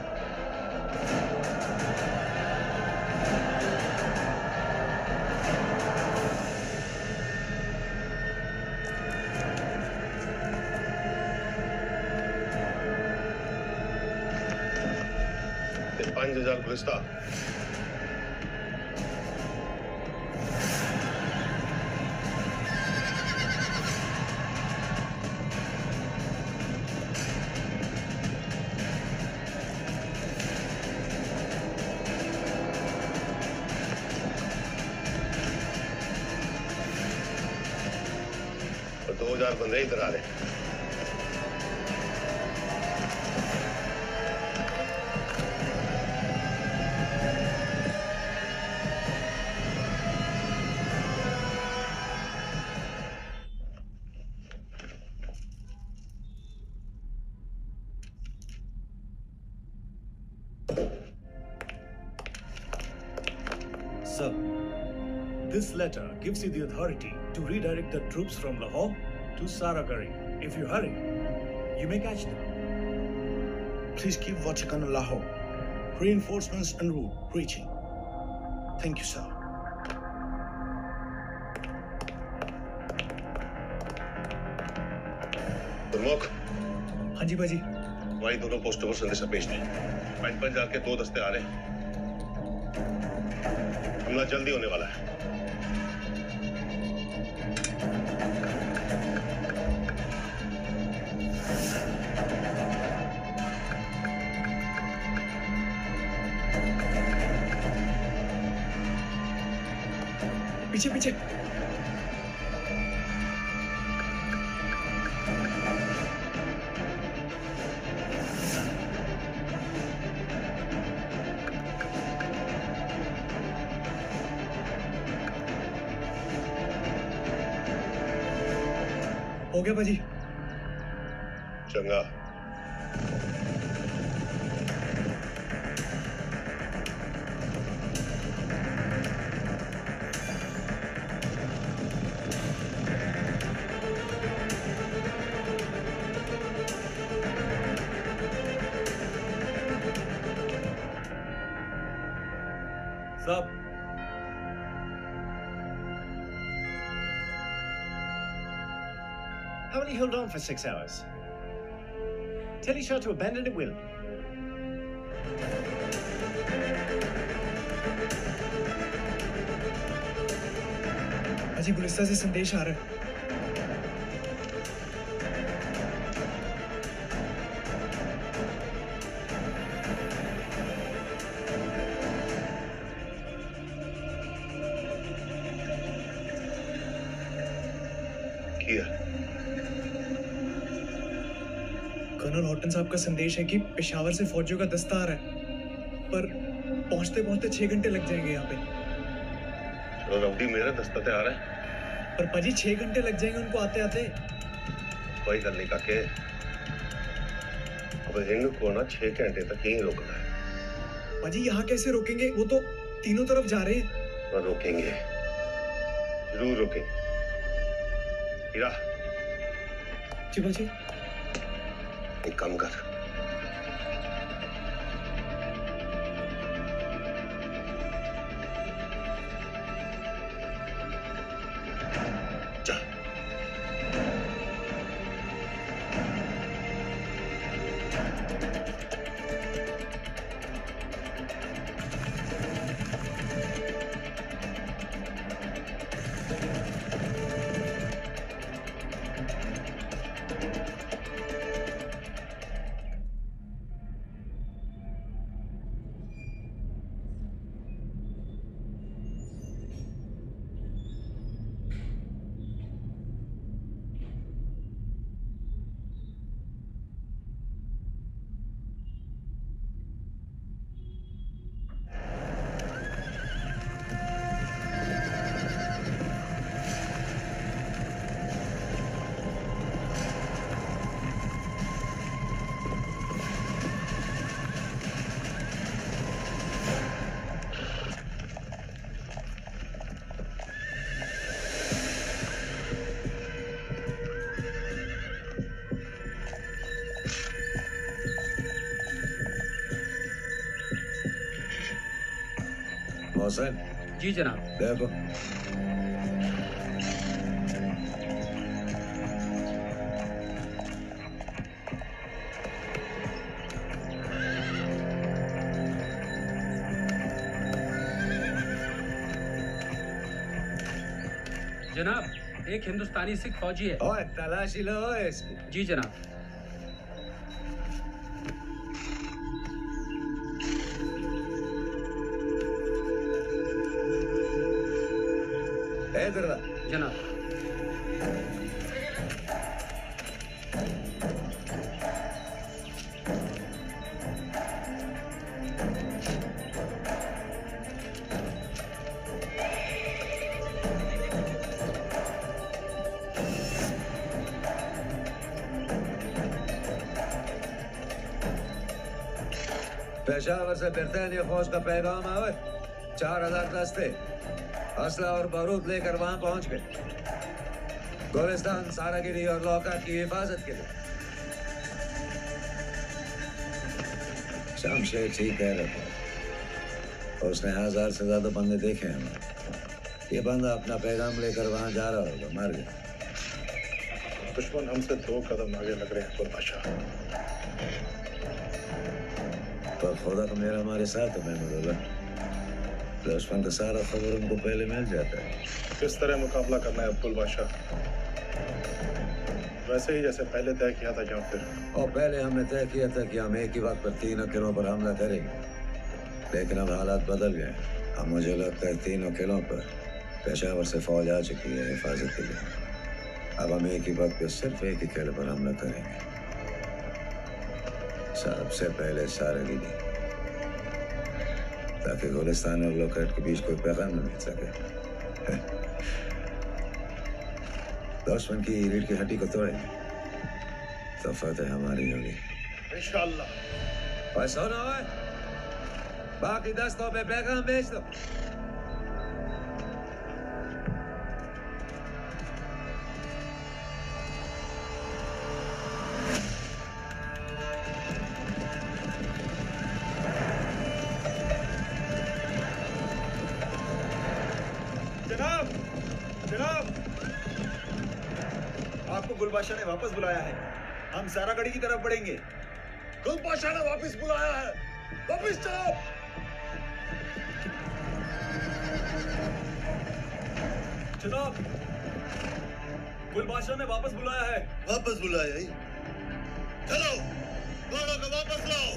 ते 5000 गुलिस्ता। 2000 बंदे इधर आ रहे हैं। Sir, this letter gives you the authority to redirect the troops from Lahore to Saragari. If you hurry, you may catch them. Please keep watching on Lahore. Reinforcements en route, reaching. Thank you, sir. गुरमुख, हाँ जी बाजी। हमारी दोनों पोस्टों पर संदेशा भेज दें। 5,000 के 2 दस्ते आ रहे हैं। हमला जल्दी होने वाला है। पीछे पीछे। हो गया बाजी। चंगा। Sir. How will he hold on for 6 hours? Tell Ishar to abandon at will. बाजी गुलिस्ता से संदेश आ रहा है। कर्नल हॉटन साहब का संदेश है कि पेशावर से फौजियों का दस्ता आ रहा है, पर पहुंचते पहुंचते 6 घंटे लग जाएंगे यहाँ पे। चलो रवडी, मेरा दस्ता तैयार है। पर पाजी 6 घंटे लग जाएंगे उनको आते आते। कोई गल नहीं काके, अब इनको ना 6 घंटे तक यहीं रोकना है। पाजी यहाँ कैसे रोकेंगे? वो तो तीनों तरफ जा रहे हैं। और रोकेंगे, जरूर रोकेंगे। हीरा। जी बाजी। एक काम कर, जा। मोहसिन। जी जनाब। देखो जनाब, एक हिंदुस्तानी सिख फौजी है। ओए तलाशी लो इसकी। जी जनाब। इधर जनाब। पेशावर से बरतानिया फौज का पैगाम आवे। 4000 दस्ते असला और बारूद लेकर वहां पहुंच गए। गुलिस्तान, सारागिरी और लौकात की हिफाजत के लिए। शमशेर ठीक कह रहा था। उसने 1000 से ज्यादा बंदे देखे हैं। ये बंदा अपना पैगाम लेकर वहां जा रहा होगा। मर गया। दुश्मन हमसे 2 कदम आगे लग रहे हैं कुलबादशाह। पर खुदा का मेरा हमारे साथ है महमूदुल्लाह। दुश्मन का सारा खबर उनको पहले मिल जाता है। किस तरह मुकाबला करना है अब्दुल बादशाह? वैसे ही जैसे पहले तय किया था, या फिर? और पहले हमने तय किया था कि हम एक ही वक्त पर 3 किलों पर हमला करेंगे, लेकिन अब हालात बदल गए। अब मुझे लगता है 3 किलों पर पेशावर से फौज आ चुकी है हिफाजत के लिए। अब हम एक ही वक्त पे सिर्फ एक ही किले पर हमला करेंगे। सबसे पहले सारागिरी, ताकि गुलिस्तान और लोकेट के बीच कोई पैगाम न मिल सके। दुश्मन की रीढ़ की हड्डी को तोड़ेंगे तो फतेह हमारी होगी इंशाअल्लाह। और सुनो, बाकी दस्तों पे पैगाम भेज दो। गुलबादशाह ने वापस बुलाया है। हम सारागढ़ी की तरफ बढ़ेंगे। गुलबादशाह ने वापस बुलाया है। वापस जाओ। जनाब, गुलबादशाह ने वापस बुलाया है। वापस बुलाया ही? चलो, घोड़ों को वापस लाओ।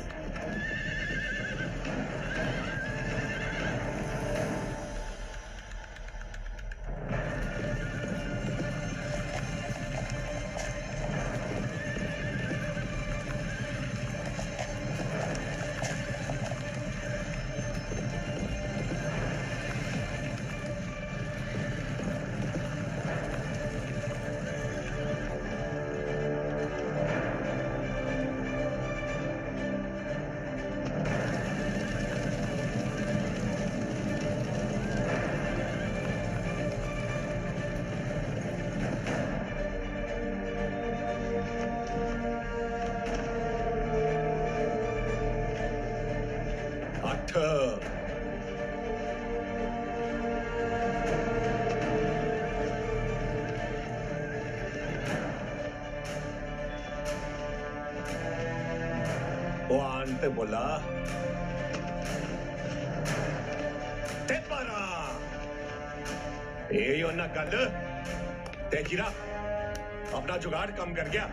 ते बोला ते पारा ये यो ना गल ते गिरा अपना जुगाड़ कम कर गया।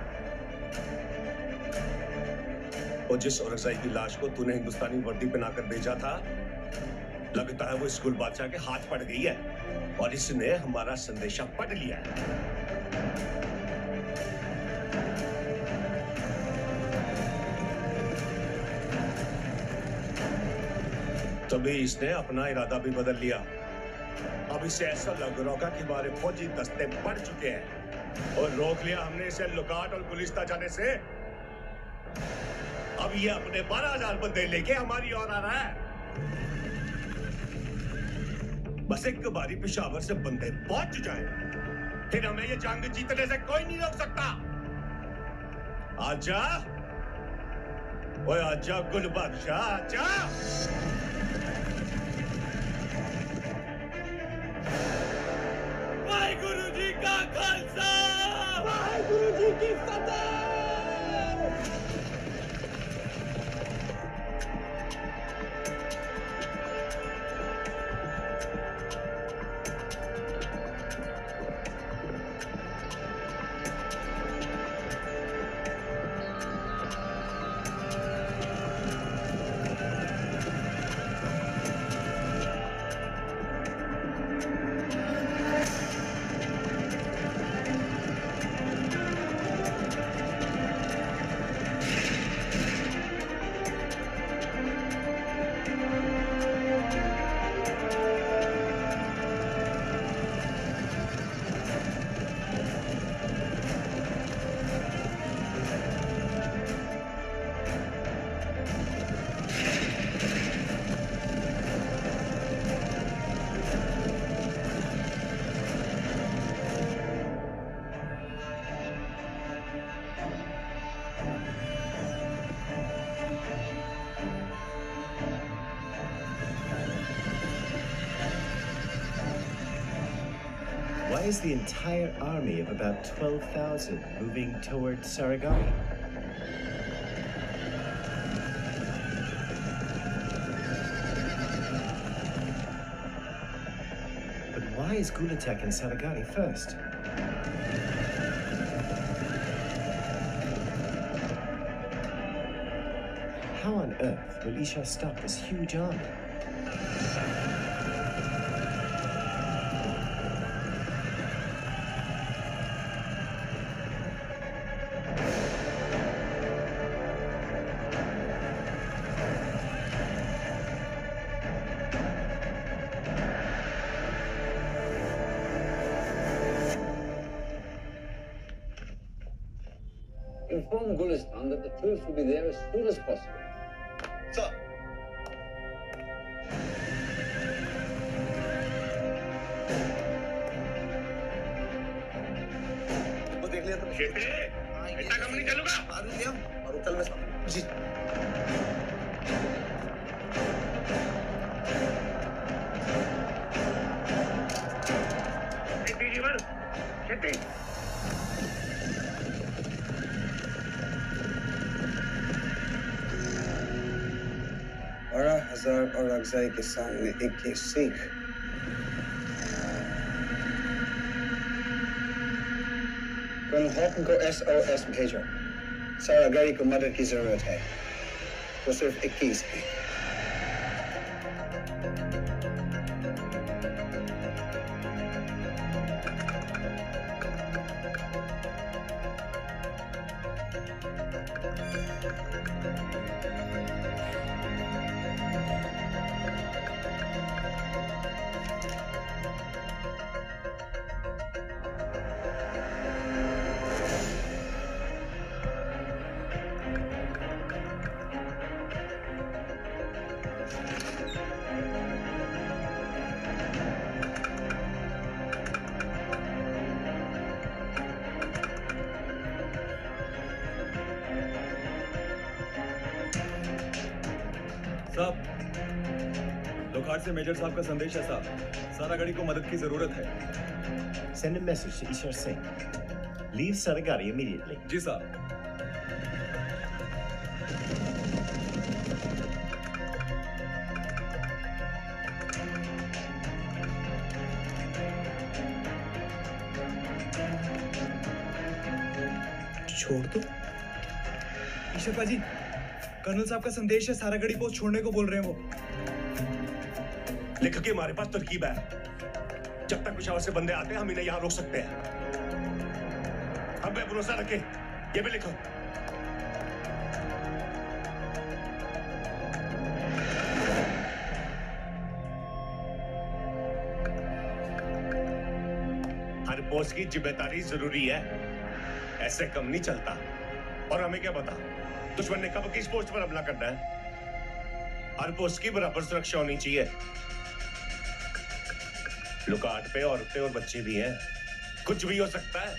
और जिस औरंगज़ेब की लाश को तूने हिंदुस्तानी वर्दी पहनाकर भेजा था, लगता है वो इस गुलबादशाह के हाथ पड़ गई है और इसने हमारा संदेशा पढ़ लिया है। तभी इसने अपना इरादा भी बदल लिया। अब इसे ऐसा लग रहा होगा कि हमारे फौजी दस्ते बढ़ चुके हैं और रोक लिया हमने इसे लुकाट और गुलिस्तान जाने से। अब ये अपने 12,000 बंदे लेके हमारी ओर आ रहा है। बस एक बारी पेशावर से बंदे पहुंच जाए, फिर हमें ये जंग जीतने से कोई नहीं रोक सकता। आजा, ओए आजा गुलबादशाह, आजा। वाहेगुरु जी का खालसा, वाहेगुरु जी की फतेह। Why is the entire army of about 12,000 moving toward Saragami? But why is Gulatek and Saragari first? How on earth will Isha stop this huge army? Inform Gulistan that the troops will be there as soon as possible. Sir. वो देख लिया तुमने? इतना कम नहीं चलूंगा। मार लिया और उतल में जी। जीवन, खेती। 12,000 और अगजाई के सामने 21 सिख। कर्नल हॉटन को SOS भेजो। सारागरी को मदद की जरूरत है। वो सिर्फ 21 है। लोखाट से मेजर साहब का संदेश है साहब। सारागढ़ी को मदद की जरूरत है। Send a message to Ishar Singh. Leave Saragari immediately. जी साहब। छोड़ दो। ईशरपा जी, कर्नल साहब का संदेश है, सारागढ़ी पोस्ट छोड़ने को बोल रहे हैं वो। लेखक हमारे पास तरकीब है। जब तक पेशावर से बंदे आते हैं हम इन्हें यहाँ रोक सकते हैं। हम पे भरोसा रखें। ये भी लिखो। हर पोस्ट की जिम्मेदारी जरूरी है। ऐसे कम नहीं चलता। और हमें क्या पता दुश्मन ने कब किस पोस्ट पर हमला करना है। हर पोस्ट की बराबर सुरक्षा होनी चाहिए। लुकाट पे औरतें और बच्चे भी हैं। कुछ भी हो सकता है।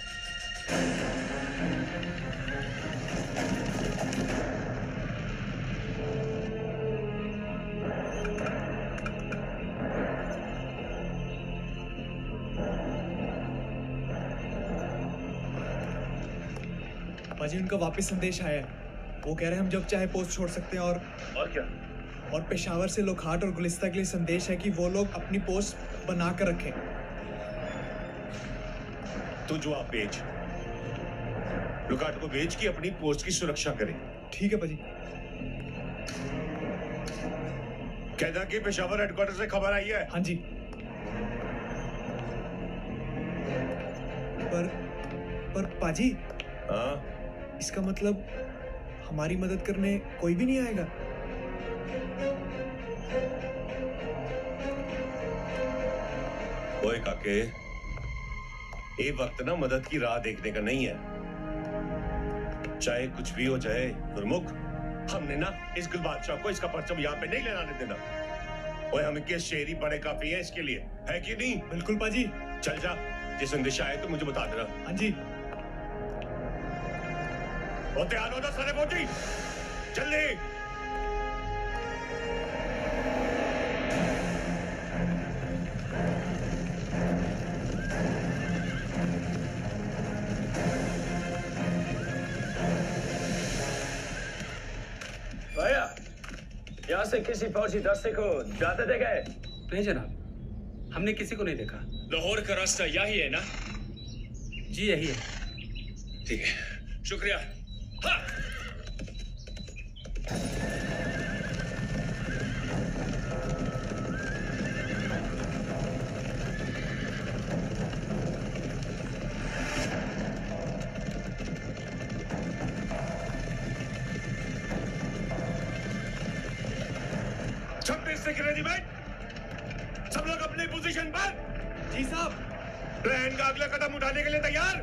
पाजी, उनका वापस संदेश आया है। वो कह रहे हैं हम जब चाहे पोस्ट छोड़ सकते हैं। और क्या? और पेशावर से लोखाट और गुलिस्ता के लिए संदेश है कि वो लोग अपनी पोस्ट बनाकर रखें। तू जवाब भेज। लोखाट को भेज कि अपनी पोस्ट की सुरक्षा करे। ठीक है पाजी। कहना कि पेशावर हेडक्वार्टर से खबर आई है। हाँ जी। पर पाजी। हाँ? इसका मतलब हमारी मदद करने कोई भी नहीं आएगा। ओए काके, ये वक्त ना मदद की राह देखने का नहीं है। चाहे कुछ भी हो जाए गुरमुख, हमने ना इस गुल बादशाह को इसका परचम यहाँ पे नहीं लेने देना। ओए हम के शेरी बड़े काफी हैं इसके लिए, है कि नहीं? बिल्कुल पाजी। चल जा, जिस संदेश आए तो मुझे बता देना। हाँ जी। और तैयार हो जा सारे फौजी, जल्दी। से किसी फौजी दस्ते को जाते देखे? नहीं जनाब, हमने किसी को नहीं देखा। लाहौर का रास्ता यही है ना? जी यही है। ठीक है, शुक्रिया। हाँ। रेजिमेंट सब लोग अपनी पोजीशन पर। जी साहब। प्लान का अगला कदम उठाने के लिए तैयार?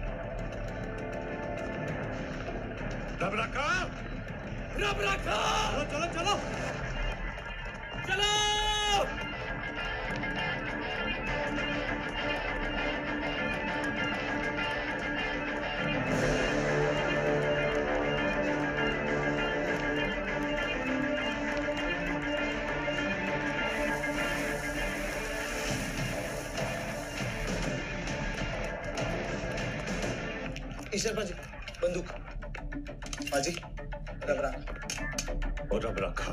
रब रखा, रब रखा। चलो चलो चलो चलो। ईश्वर पाजी, बंदूक। पाजी, रब रखा। और रब रखा।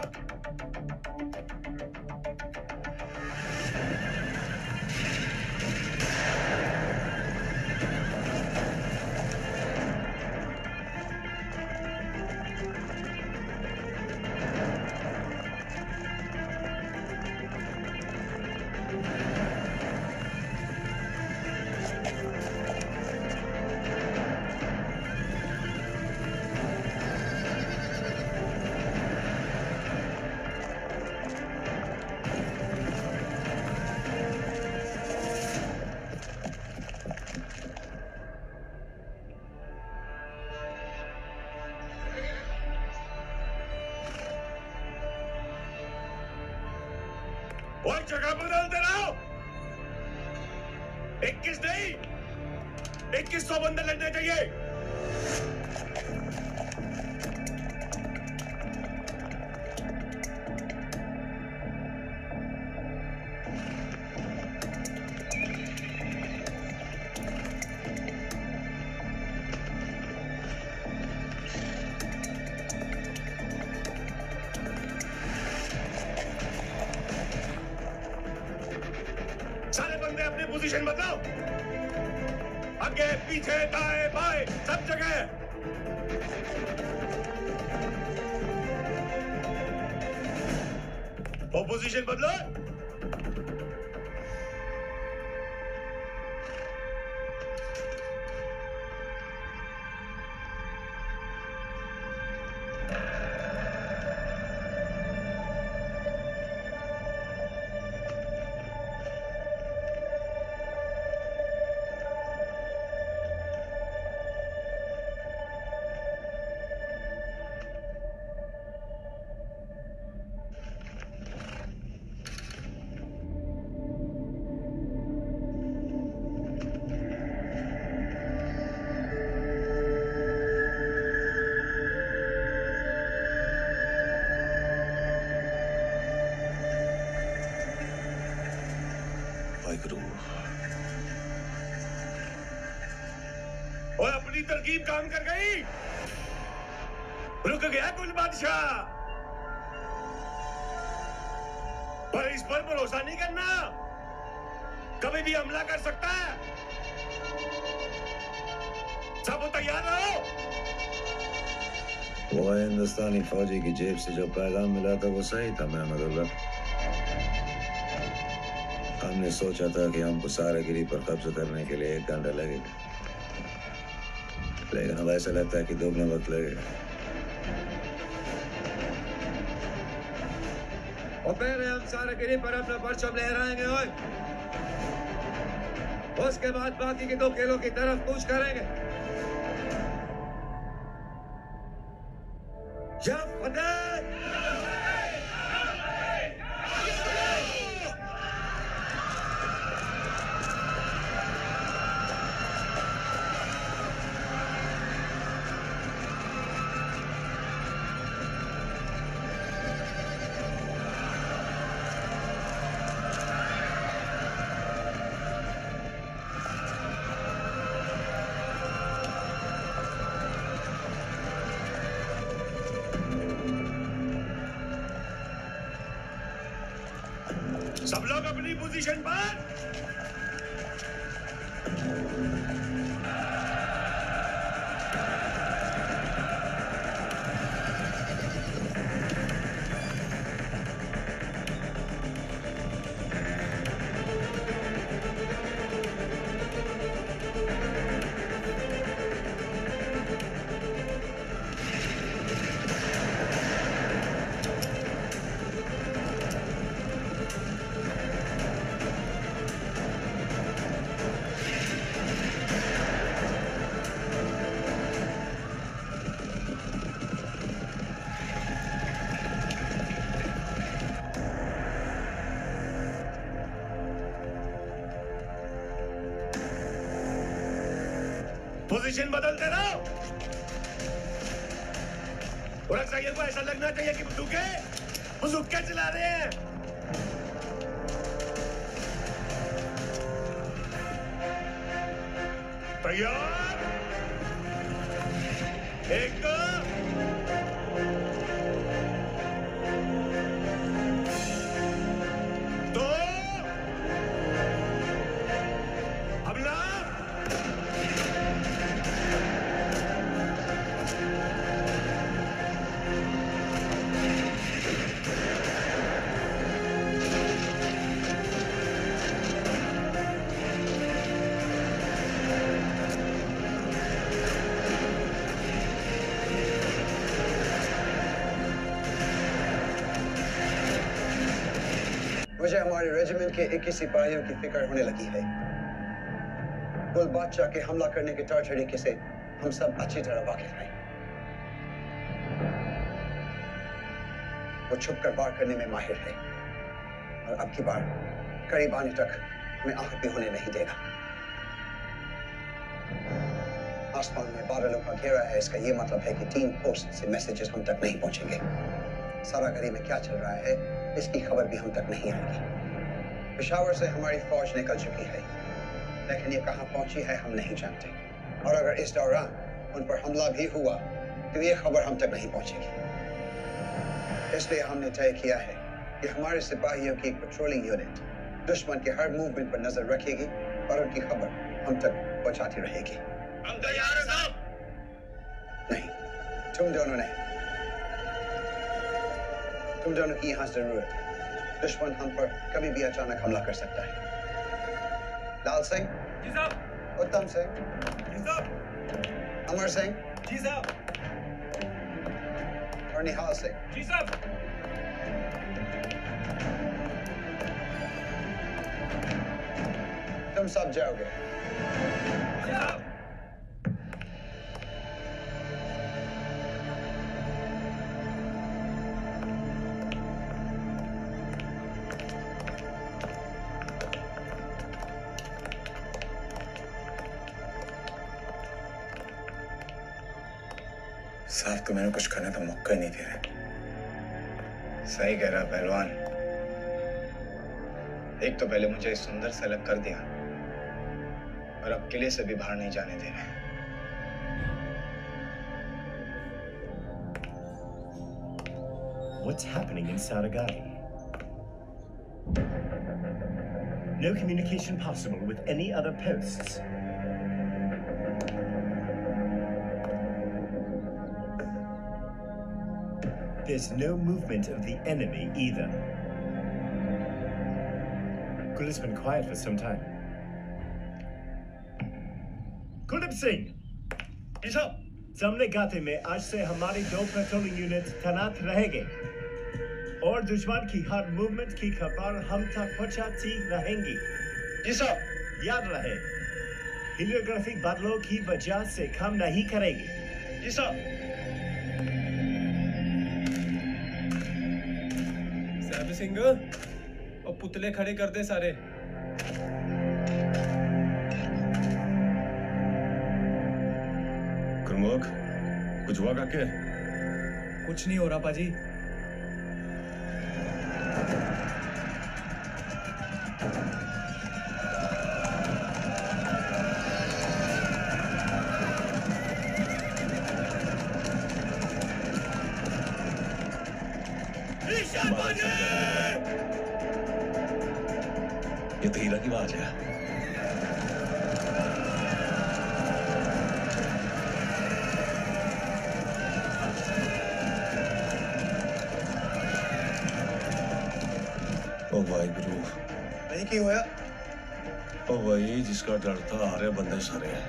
और जगह बदलते रहो। 21 नहीं, 2100 बंदे लड़ने चाहिए। सारे बंदे अपनी पोजीशन बदलो। आगे पीछे दाएं बाएं सब जगह। वो पोजीशन बदलो। और अपनी तरकीब काम कर गई। रुक गया कुल बादशाह। पर इस पर भरोसा नहीं करना, कभी भी हमला कर सकता है। सब तैयार रहो। वो हिंदुस्तानी फौजी की जेब से जो पैगाम मिला था वो सही था महमदुल्लाह। हमने सोचा था कि हमको सारागिरी पर कब्जा करने के लिए 1 घंटा लगेगा, लेकिन अब ऐसा लगता है कि दोगुना वक्त लगेगा। और पहले हम सारागिरी पर अपना परचम लहराएंगे ओए। उसके बाद बाकी के 2 किलों की तरफ कूच करेंगे। या फतेह! सब लोग अपनी पोजीशन पर। पोजीशन बदलते रहो। और अक्सर को ऐसा लगना चाहिए कि बंदूकें चला रहे हैं। तैयार, एक दो, हमला। मुझे हमारे रेजिमेंट के 21 सिपाहियों की फिक्र होने लगी है। कुल बादशाह के हमला करने के तौर तरीके से हम सब अच्छी तरह वाकिफ हैं। वो छुपकर वार करने में माहिर है और अब की बार करीब आने तक हमें आहत भी होने नहीं देगा। आसमान में बादलों का घेरा है, इसका ये मतलब है कि 3 पोस्ट से मैसेजेस हम तक नहीं पहुंचेंगे। सारागरी में क्या चल रहा है इसकी खबर भी हम तक नहीं आएगी। पेशावर से हमारी फौज निकल चुकी है, लेकिन ये कहां पहुंची है हम नहीं जानते। और अगर इस दौरान उन पर हमला भी हुआ तो ये खबर हम तक नहीं पहुंचेगी। इसलिए हमने तय किया है कि हमारे सिपाहियों की एक पेट्रोलिंग यूनिट दुश्मन के हर मूवमेंट पर नजर रखेगी और उनकी खबर हम तक पहुंचाती रहेगी। हम तैयार हैं साहब। नहीं, तुम दोनों नहीं। तुम दोनों की यहां जरूरत है। दुश्मन हम पर कभी भी अचानक हमला कर सकता है। लाल सिंह जी साहब। उत्तम सिंह जी साहब। अमर सिंह जी साहब। और निहाल सिंह जी साहब। तुम सब जाओगे। जी साहब। साहब तो मैंने कुछ करने का मौका ही नहीं दे रहे। सही कह रहा पहलवान। एक तो पहले मुझे सुंदर से अलग कर दिया और अब किले से भी बाहर नहीं जाने दे रहे। What's happening in Saragari? No communication possible with any other posts. There's no movement of the enemy either. Kulip's been quiet for some time. Kulip Singh! जी साहब। सामने गाते में आज से हमारी 2 पेट्रोलिंग यूनिट तैनात रहेंगे और दुश्मन की हर मूवमेंट की खबर हम तक पहुंचाती रहेंगी। जी साहब। याद रहे, हीलियोग्राफिक बादलों की वजह से काम नहीं करेगी। जी साहब। सिंह और पुतले खड़े कर दे सारे। गुरमुख, कुछ हुआ क्या? कुछ नहीं हो रहा पाजी। की आवाज है। ओ भाई गुरु नहीं की होया? ओ भाई जिसका डर था हारे बंदे सारे हैं।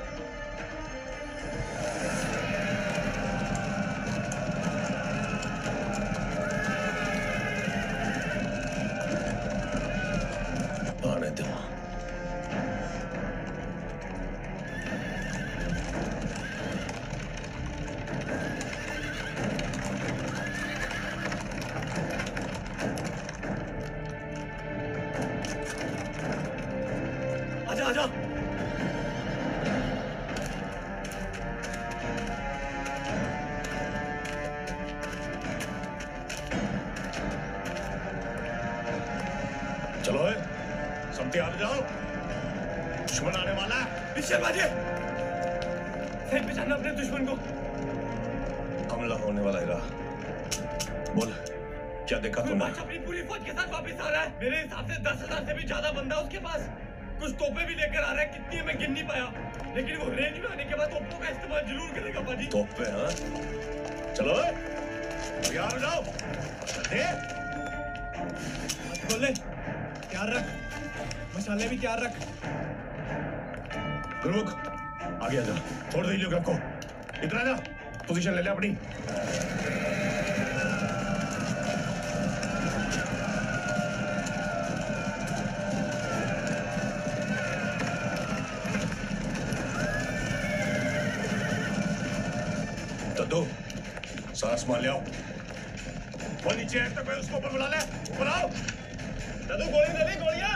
आने दो। आजा आजा। चलो है, सब तैयार हो जाओ, दुश्मन आने वाला है। पीछे भागे, फिर पहचानना अपने दुश्मन को। हमला होने वाला है। बोल क्या देखा तूने? अपनी पूरी फौज के साथ वापस आ रहा है। मेरे हिसाब से 10,000 से भी ज्यादा बंदा उसके पास। कुछ तोपे भी लेकर आ रहा है, कितनी है मैं गिन नहीं पाया, लेकिन वो रेंज में आने के बाद तोपों का इस्तेमाल जरूर करेगा पाजी। तोपे? हाँ चलो तैयार हो जाओ। बोले तैयार रख, मसाले भी तैयार रख। गुरुमुख आगे आजा, छोड़ दे लोग आपको। इधर आजा, पोजीशन ले ले अपनी। दो सारा सामान ले आओ। वो नीचे है तक उसको ऊपर बुला ले, बुलाओ। दादू गोली दे ली, गोलियां।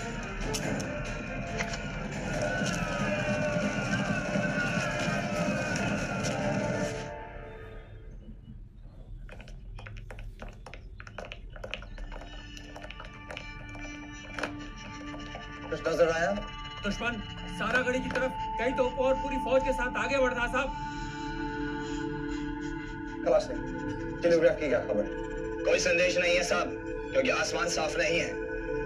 कुछ नजर आया? दुश्मन सारागढ़ी की तरफ कई तोपों और पूरी फौज के साथ आगे बढ़ रहा साहब। खलासी, टेलीग्राफ की क्या खबर? कोई संदेश नहीं है साहब, क्योंकि आसमान साफ नहीं है।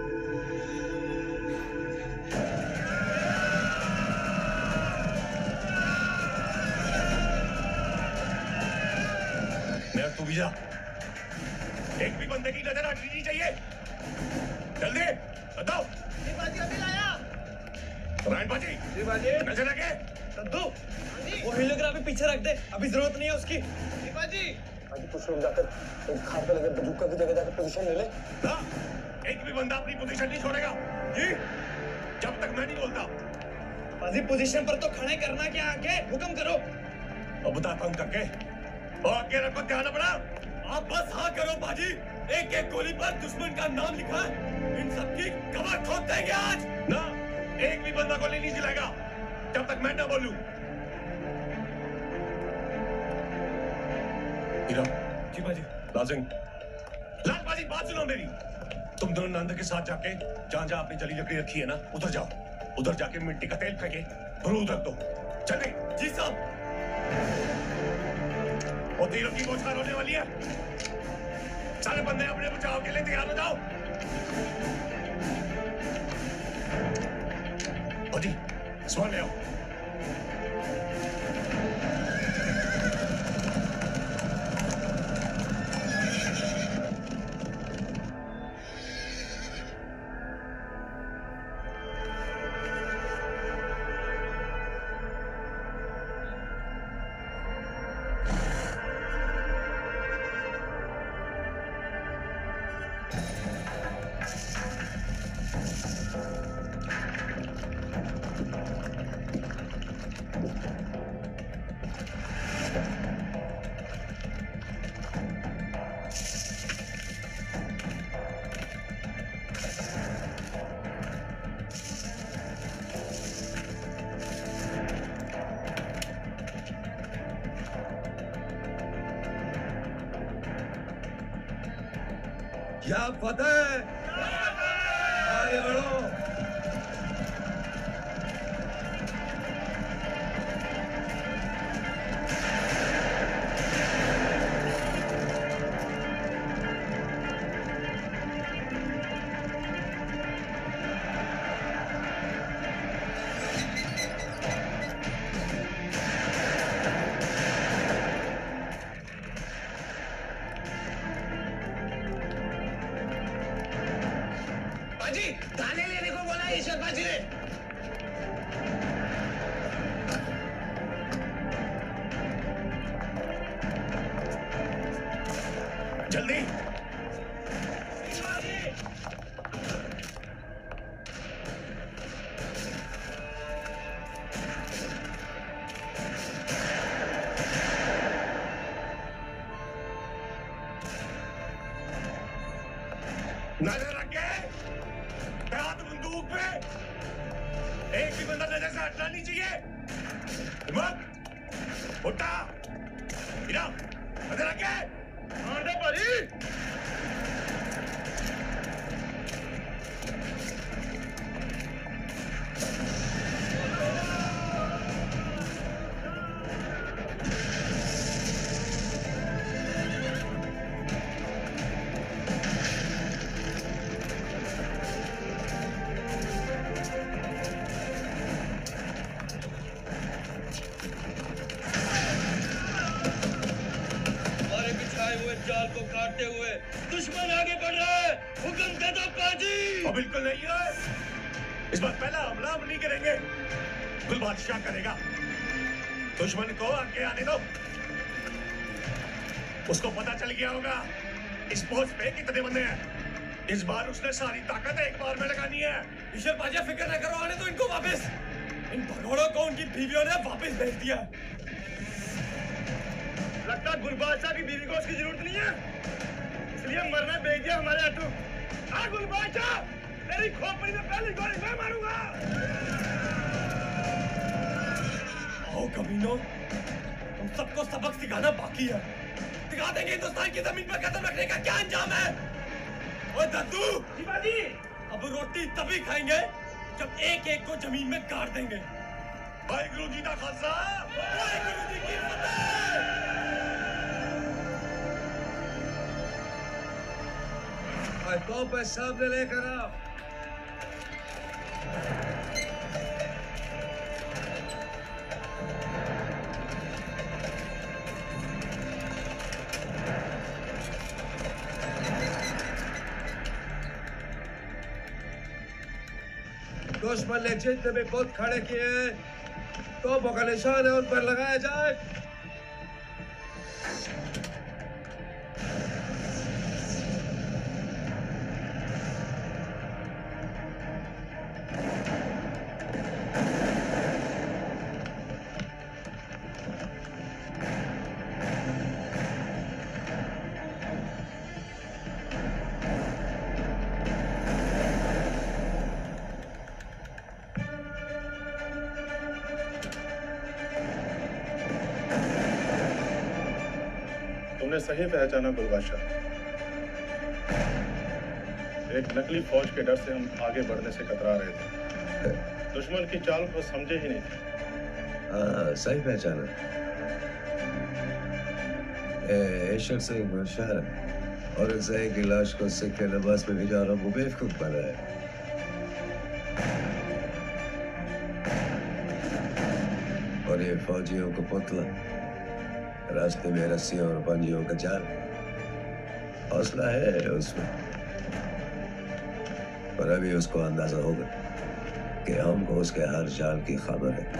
मेरा तू भी जा, एक भी बंदे की नजर हटनी नहीं चाहिए। जल्दी बताओ। बाजी अभी लाया। रायन बाजी, नजर रखे। दद्दू, वो हीलियोग्राफी पीछे रख दे, अभी जरूरत नहीं है उसकी। बाजी कुछ लोग जाकर एक खाट पे लगे बंदूक की जगह जाकर पोजीशन ले ले। ना, एक भी बंदा अपनी पोजीशन नहीं छोड़ेगा जी, जब तक मैं नहीं बोलता। बाजी पोजीशन पर तो खड़े करना क्या आगे, हुक्म करो। अब बताता हूँ करके, और आगे रखो, ध्यान अपना। आप बस हाँ करो बाजी। एक एक गोली पर दुश्मन का नाम लिखा है, इन सबकी कमर ठोक देंगे आज। ना, एक भी बंदा गोली नहीं चलाएगा जब तक मैं ना बोलूं। जी बाजी। लाजिम, लाल बाजी बात सुनो मेरी। तुम दोनों नंद के साथ जाके जहां जहां आपने जली लकड़ी रखी है ना, उधर जाओ। उधर जाके मिट्टी का तेल फेंके, बरूद रख दो। चले। जी साहब। और तीरों की बौछार होने वाली है। सारे बंदे अपने बचाव के लिए तैयार हो जाओ। जी, सामान ले आओ। क्या फतेह, आगे बढ़ो। जल्दी। नजर रखे, हाथ बंदूक पे। एक भी बंदा नजर से हटना नहीं चाहिए। हिम्मत, उठा, गिरा, नजर रखे, मार दे परी। जाल को काटते हुए दुश्मन आगे बढ़ रहा है। हुक्म दे दो काजी। बिल्कुल नहीं है। इस बार पहला हमला हम नहीं करेंगे, गुल बादशाह करेगा। दुश्मन को आगे आने दो। उसको पता चल गया होगा इस पोस्ट पे कितने बंदे हैं। इस बार उसने सारी ताकत एक बार में लगानी है। ईश्वर बाजा फिक्र न करो, आने दो इनको वापस। इन भगोड़ों को उनकी बीवियों ने वापस भेज दिया। लगता है गुलबादशाह की बीवी को उसकी जरूरत नहीं है, इसलिए मरने भेज दिया हमारे आटू। गुलबादशाह, तेरी खोपड़ी में पहली गोली मैं मारूंगा। आओ कमीनों, तुम सबको सबक सिखाना बाकी है। दिखा देंगे हिंदुस्तान की जमीन पर कदम रखने का क्या अंजाम है। ओए दद्दू, शिवाजी, अब रोटी तभी खाएंगे जब एक एक को जमीन में गाड़ देंगे। वाहिगुरु जी का खालसा, वाहिगुरु जी की फतेह। तोपें सामने लेकर आओ। दुश्मन ने जितने भी बुत खड़े किए हैं, तोपों का निशान है, उन पर लगाया जाए। तुमने सही पहचाना गुलबादशाह। एक नकली फौज के डर से हम आगे बढ़ने से कतरा रहे थे। दुश्मन की चाल को समझे ही नहीं थे। हाँ, सही पहचाना। ईश्वर सिंह मुशार और जय की लाश को सिक्के लिबास में भिजा रहा वो बेवकूफ बना है। और ये फौजियों को पुतला, रास्ते में रस्सियों और पंजियों का जाल। हौसला है उसमें, पर अभी उसको अंदाजा होगा कि हमको उसके हर जाल की खबर है।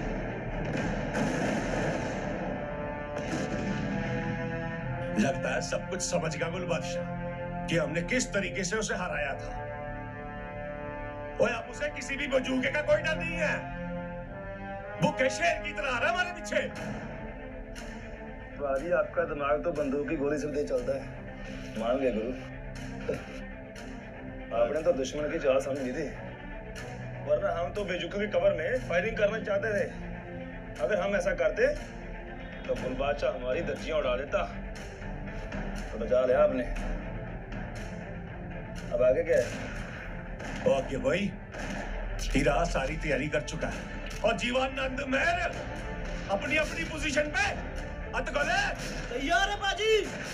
लगता है सब कुछ समझ गया गुल बादशाह कि हमने किस तरीके से उसे हराया था। और अब उसे किसी भी बजूके का कोई डर नहीं है। वो शेर की तरह आ रहा है हमारे पीछे। बाजी, आपका दिमाग तो बंदूक की गोली से दे चलता है। मान गए गुरु, आपने तो दुश्मन की चाल समझ ली थी, वरना हम तो बेजुकों की कवर में फायरिंग करना चाहते थे। अगर हम ऐसा करते तो गुलबादशाह हमारी धज्जियां उड़ा देता। तो बचा लिया आपने। अब आगे क्या है? ओके भाई, हीरा सारी तैयारी कर चुका है और जीवानंद मेहर अपनी अपनी पोजीशन पे अतगले तैयार है बाजी।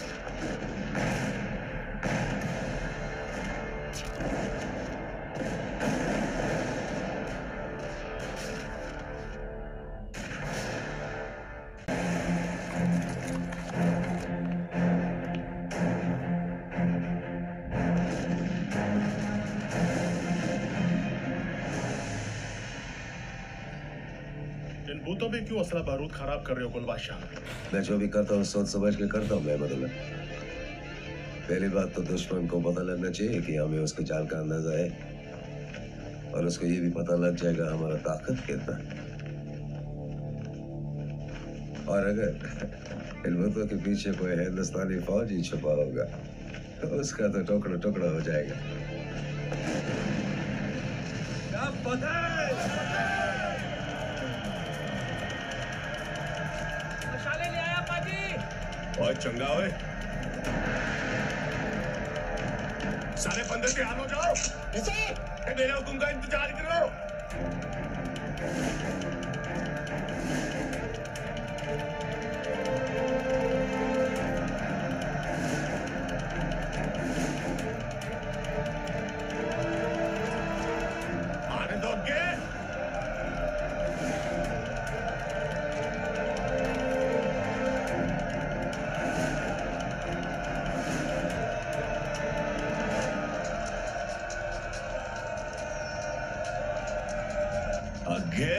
इन बूतों पे क्यों असला बारूद खराब कर रहे हो गुलबादशाह? मैं जो भी करता हूँ सोच समझ के करता हूँ मैं पहली बात तो दुश्मन को पता लगना चाहिए कि हमें उसके चाल का अंदाजा है, और उसको ये भी पता लग जाएगा हमारा ताकत कितना है। और अगर इन बुतों के पीछे कोई हिंदुस्तानी फौजी छुपा होगा तो उसका तो टुकड़ा टुकड़ा हो जाएगा। मशाले ले आया पाजी। और चंगा होए, सारे बंदर तैयार हो जाओ। मेरे हुक्म का इंतजार करो। आने दो के। आगे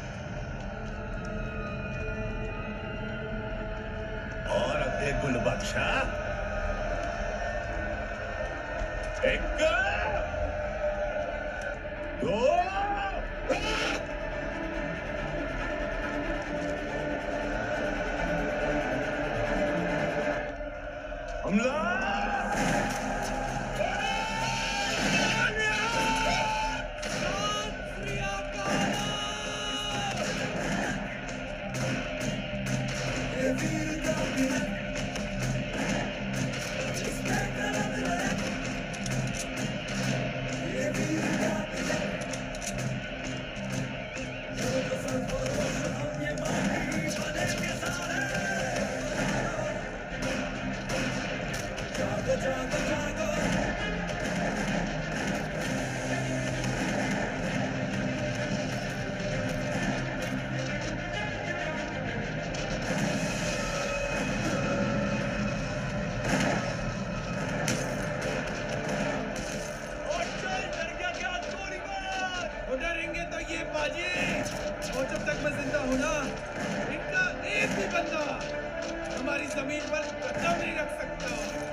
और आगे गुल बादशाह। एक दो हमला। डरेंगे तो ये बाजी, और जब तक मैं जिंदा हूं ना, इनका एक भी बंदा हमारी जमीन पर कदम नहीं रख सकता।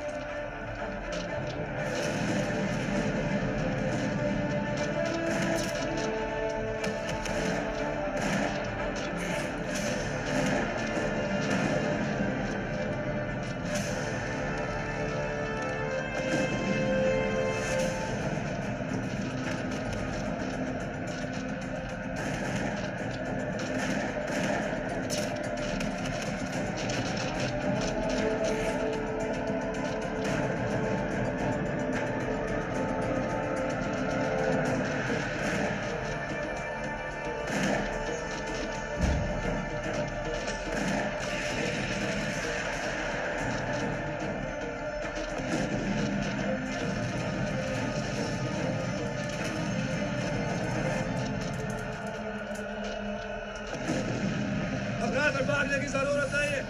भागने की जरूरत नहीं है।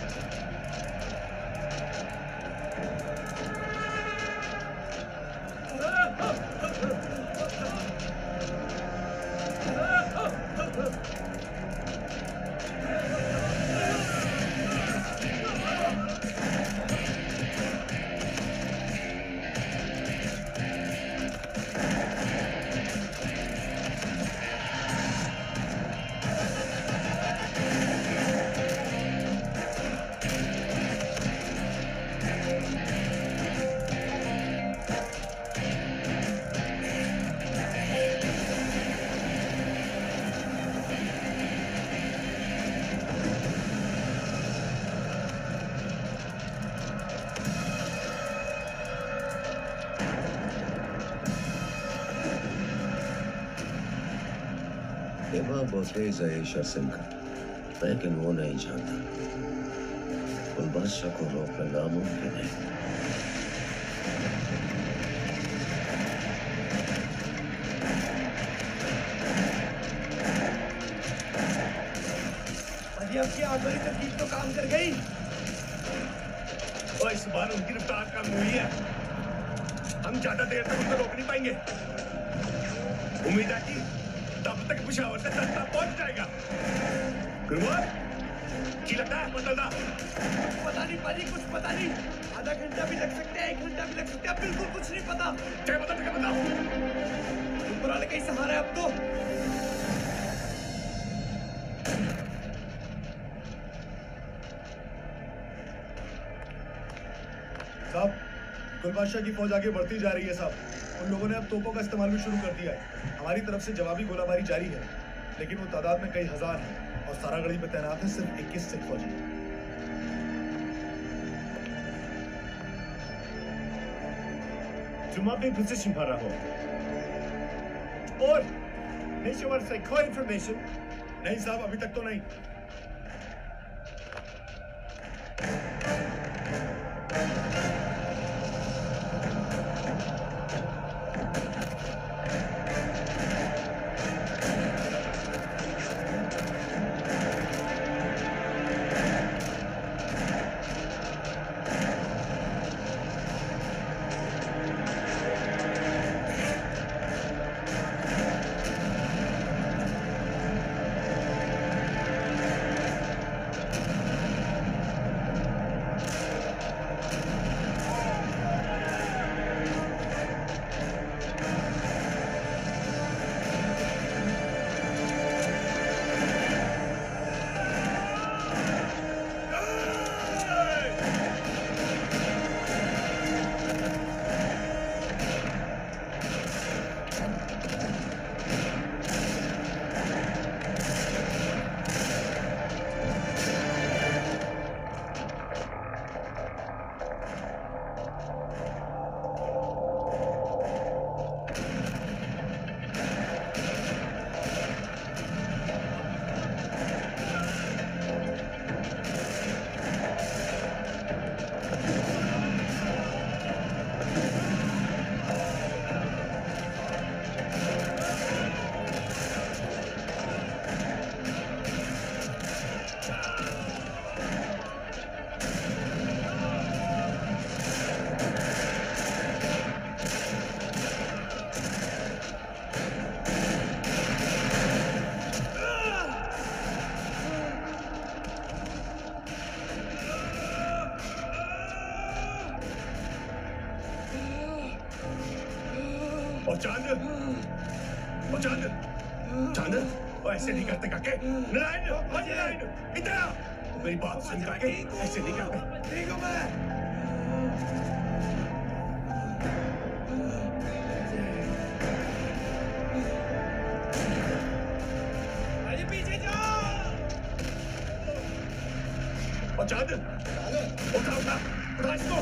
दिमाग बहुत तेज है ईश्वर सिंह का, लेकिन वो नहीं जानता उन बादशाह को रोकना नामुमकिन है। अजी आपकी आखिरी तरकीब तो काम कर गई। और इस बार उनकी रफ्तार कम हुई है, हम ज्यादा देर तक उनको रोक नहीं पाएंगे। उम्मीद है कि तब तक पेशावर से दस्ता पहुंच जाएगा। गुरुवार जी लगता है बदलना। पता नहीं पाजी, कुछ पता नहीं। आधा घंटा भी लग सकता है, 1 घंटा भी लग सकता है, बिल्कुल कुछ नहीं पता। क्या बताओ? ऊपर वाले का ही सहारा है अब तो। साहब, गुलबादशाह की फौज आगे बढ़ती जा रही है साहब। उन लोगों ने अब तोपों का इस्तेमाल भी शुरू कर दिया है। हमारी तरफ से जवाबी गोलाबारी जारी है, लेकिन वो तादाद में कई हजार है और सारागढ़ी पे तैनात है सिर्फ 21 सिख फौजी। तुम अपनी पोजीशन पर रहो। और पेशेवर से कोई इंफॉर्मेशन? नहीं साहब, अभी तक तो नहीं। चांद, वो ऐसे नहीं करते काके। नारायण, इधर आ। मेरी बात सुन काके, ऐसे नहीं करते। ठीक हूँ मैं। अरे पीछे जाओ। और चांद, उठा इसको।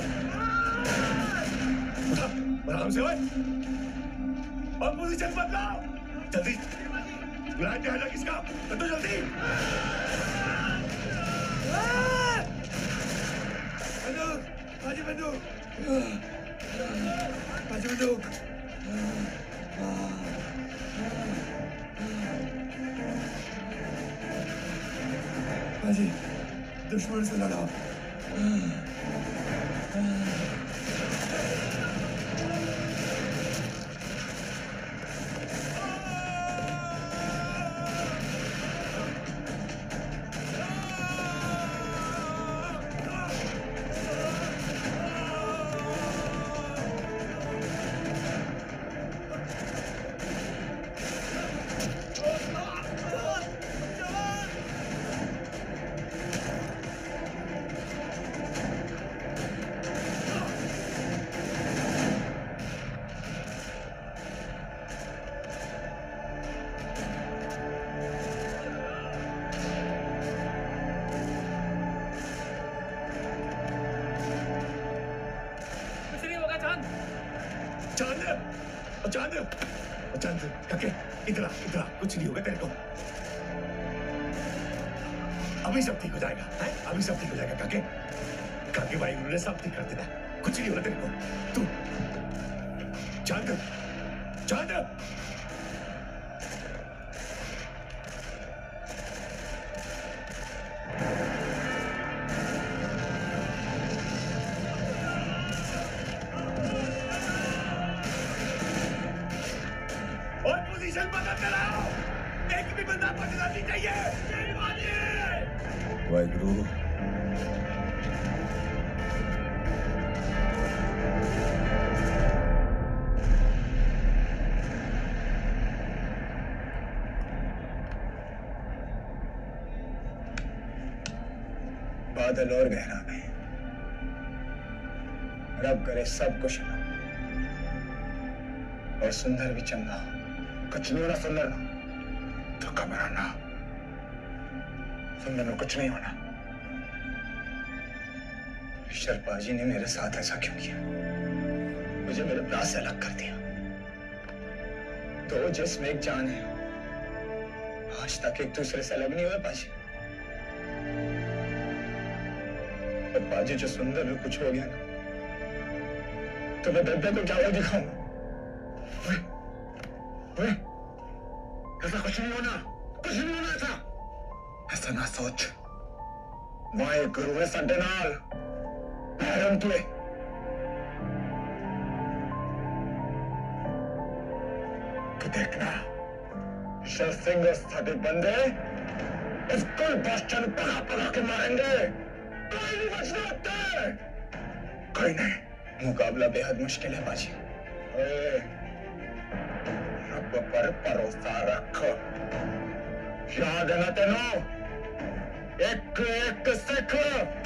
उठा, आराम से ओए। और पोजीशन बदलाओ, जल्दी। ग्लाइड पे आना किसका? तो जल्दी। बंदूक, बाजी बंदूक, बाजी बंदूक। बाजी, दुश्मन से लड़ाओ। चांद, काके, इधर आ, कुछ नहीं होगा तेरे को। अभी सब ठीक हो जाएगा, हैं? अभी सब ठीक हो जाएगा काके। काके भाई उन्होंने सब ठीक कर देना, कुछ नहीं होगा तेरे को। तू, चांद, वाहिगुरु। बादल और गहरा गए। रब करे सब कुछ ना और सुंदर भी चंगा। कुछ नहीं होना सुंदर ना तो घबराना। सुंदर में कुछ नहीं होना। ईश्वर पाजी ने मेरे साथ ऐसा क्यों किया? मुझे मेरे प्राण से अलग कर दिया। दो जिस्म एक जान है। आज तक एक दूसरे से अलग नहीं हुए पाजी। और पाजी जो सुंदर में कुछ हो गया ना तो मैं दद्दे को क्या दिखाऊंगा? ऐसा कुछ नहीं होना। कुछ नहीं होना ऐसा। ऐसा ना सोच। वाहे गुरु है साडे नाल। हैरन तुए तो देखना शर सिंह साडे बंदे इस कुल बादशाह पगा पगा के मारेंगे। कोई नहीं बच सकता। कोई नहीं। मुकाबला बेहद मुश्किल है बाजी। रब पर भरोसा रख। याद है ना तेनों? एक एक सिख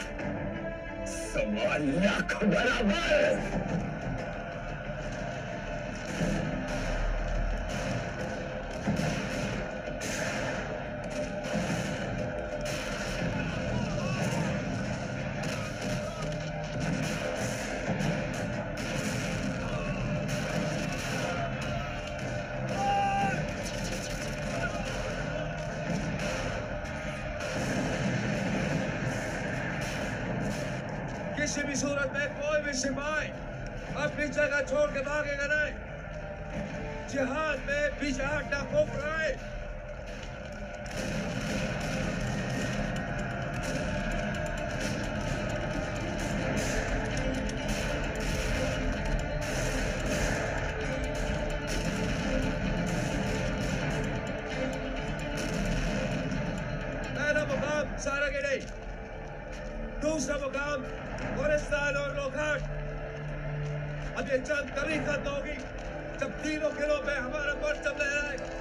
1.25 लाख बराबर। किसी भी सूरत में कोई भी सिपाही अपनी जगह छोड़ के भागेगा नहीं। जिहाद में पीछे हटना कुफ्र है। पहला मुकाम सारागढ़ी, दूसरा मुकाम गुलिस्तान और लोखंड। अब ये जंग तभी खत्म होगी जब तीनों किलों में हमारा परचम लहराएगा।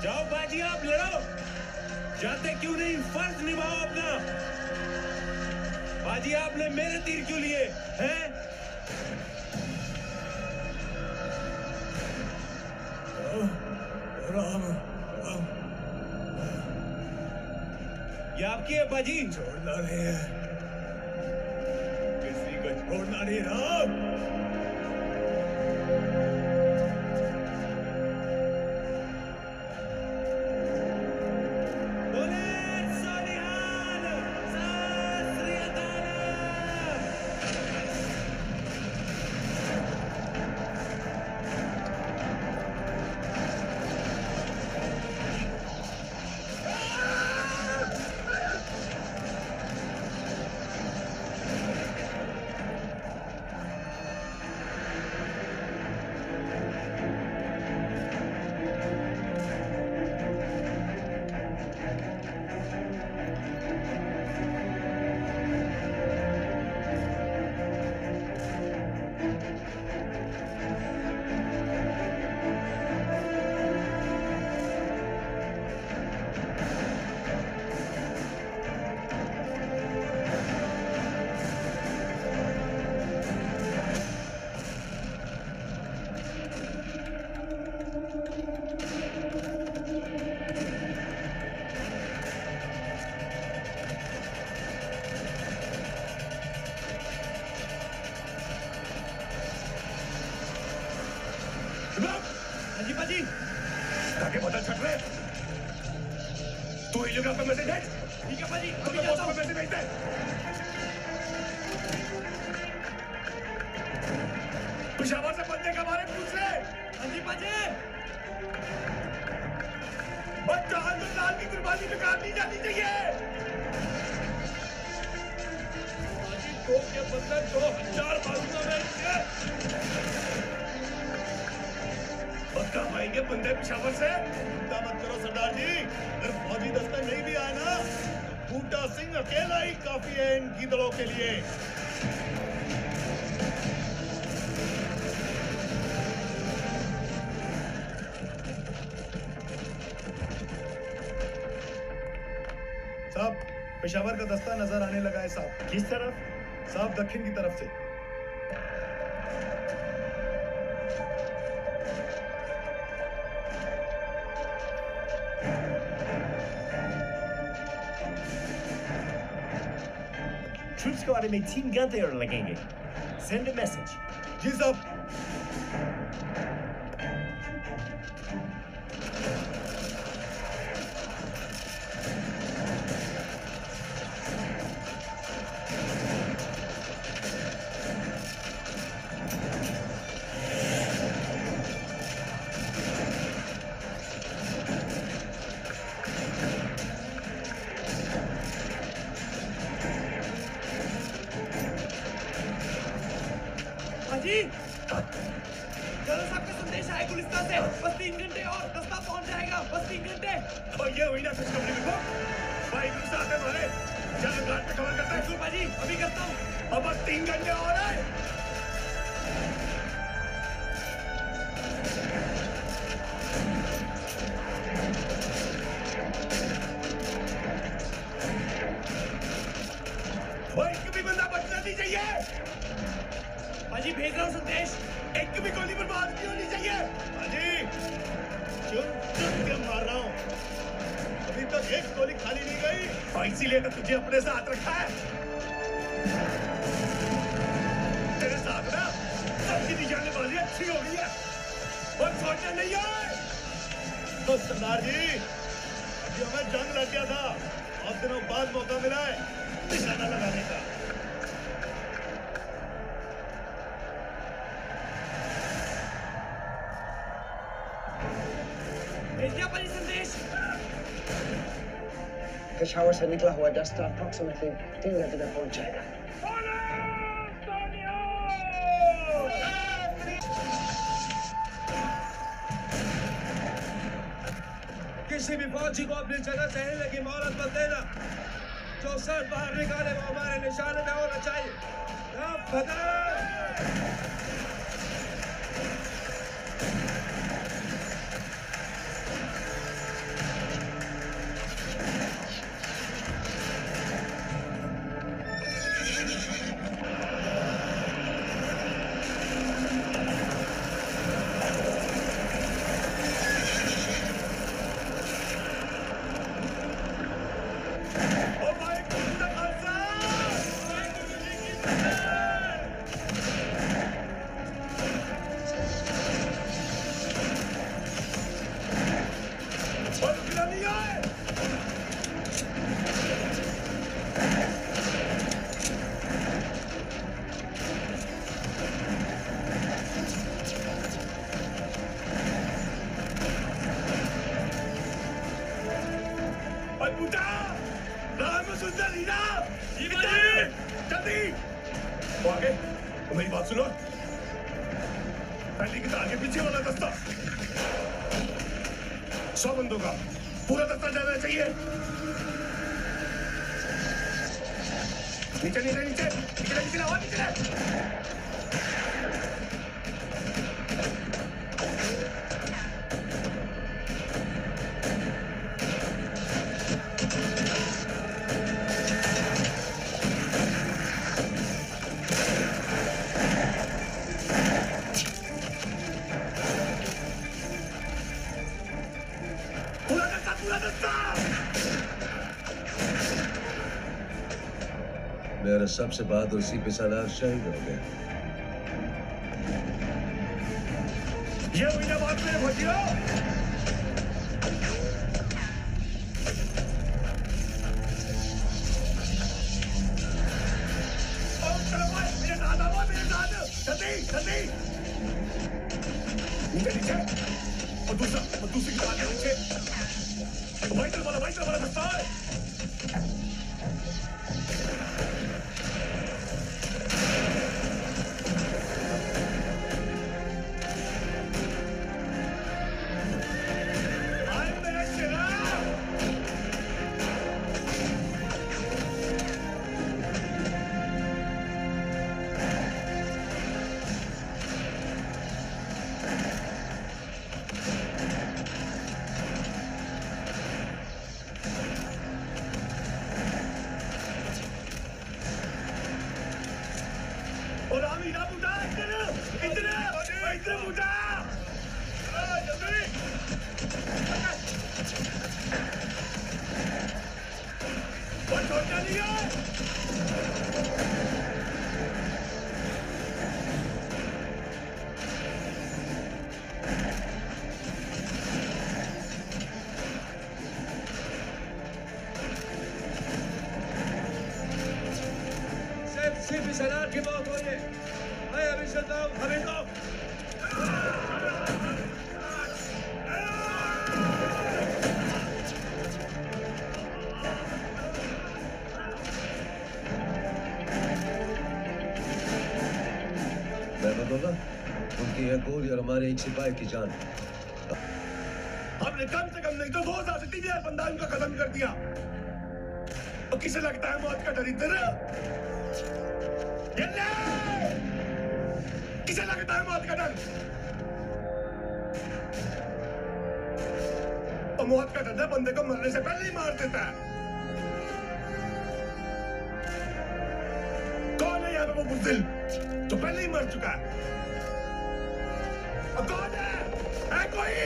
जाओ बाजी, आप लड़ो। जाते क्यों नहीं फर्ज निभाओ अपना। बाजी आपने मेरे तीर क्यों लिए हैं? ये आपकी है बाजी। छोड़ना नहीं है, किसी को छोड़ना नहीं। राम पेशावर का दस्ता नजर आने लगा है साहब। किस तरफ? साहब दक्षिण की तरफ से। ट्रूप्स को आने में 3 घंटे और लगेंगे। Send a message. जी साहब। पेशावर से निकला हुआ दस्ता अप्रोक्सीमेटली 3 घंटे में पहुंच जाएगा। किसी भी फौजी को अपनी जगह से हिलने की मोहलत मत देना। जो सर बाहर निकाले वो हमारे निशाने में होना चाहिए। बूटा राम सुंदर हीरा जल्दी वो आगे तो मेरी बात सुनो पहली कतार के पीछे वाला दस्ता 100 बंदों का पूरा दस्ता जाना चाहिए नीचे नीचे नीचे नीचे नीचे आवाज नीचे मेरा सबसे बहादुर सीपी सालार शहीद हो गया। ये हुई ना बात मेरे भजियो मेरे साथ आओ मेरे साथ जल्दी जल्दी नीचे नीचे और दूसरी कतार के नीचे वाइटर वाला दस्ता है सीपी सालार की मौत हुई है। मैं अभी चलता हूँ हमें तो मैं बताऊंगा उनकी एक गोली और हमारे एक सिपाही की जान। हमने कम से कम नहीं तो 2000 से 3000 बंदा उनका खत्म कर दिया। तो किसे लगता है मौत का डर इधर? किसे लगता है मौत का डर? और मौत का डर बंदे को मरने से पहले ही मार देता है। कौन है यहाँ पे वो बुज़दिल जो पहले ही मर चुका है? और कौन है कोई?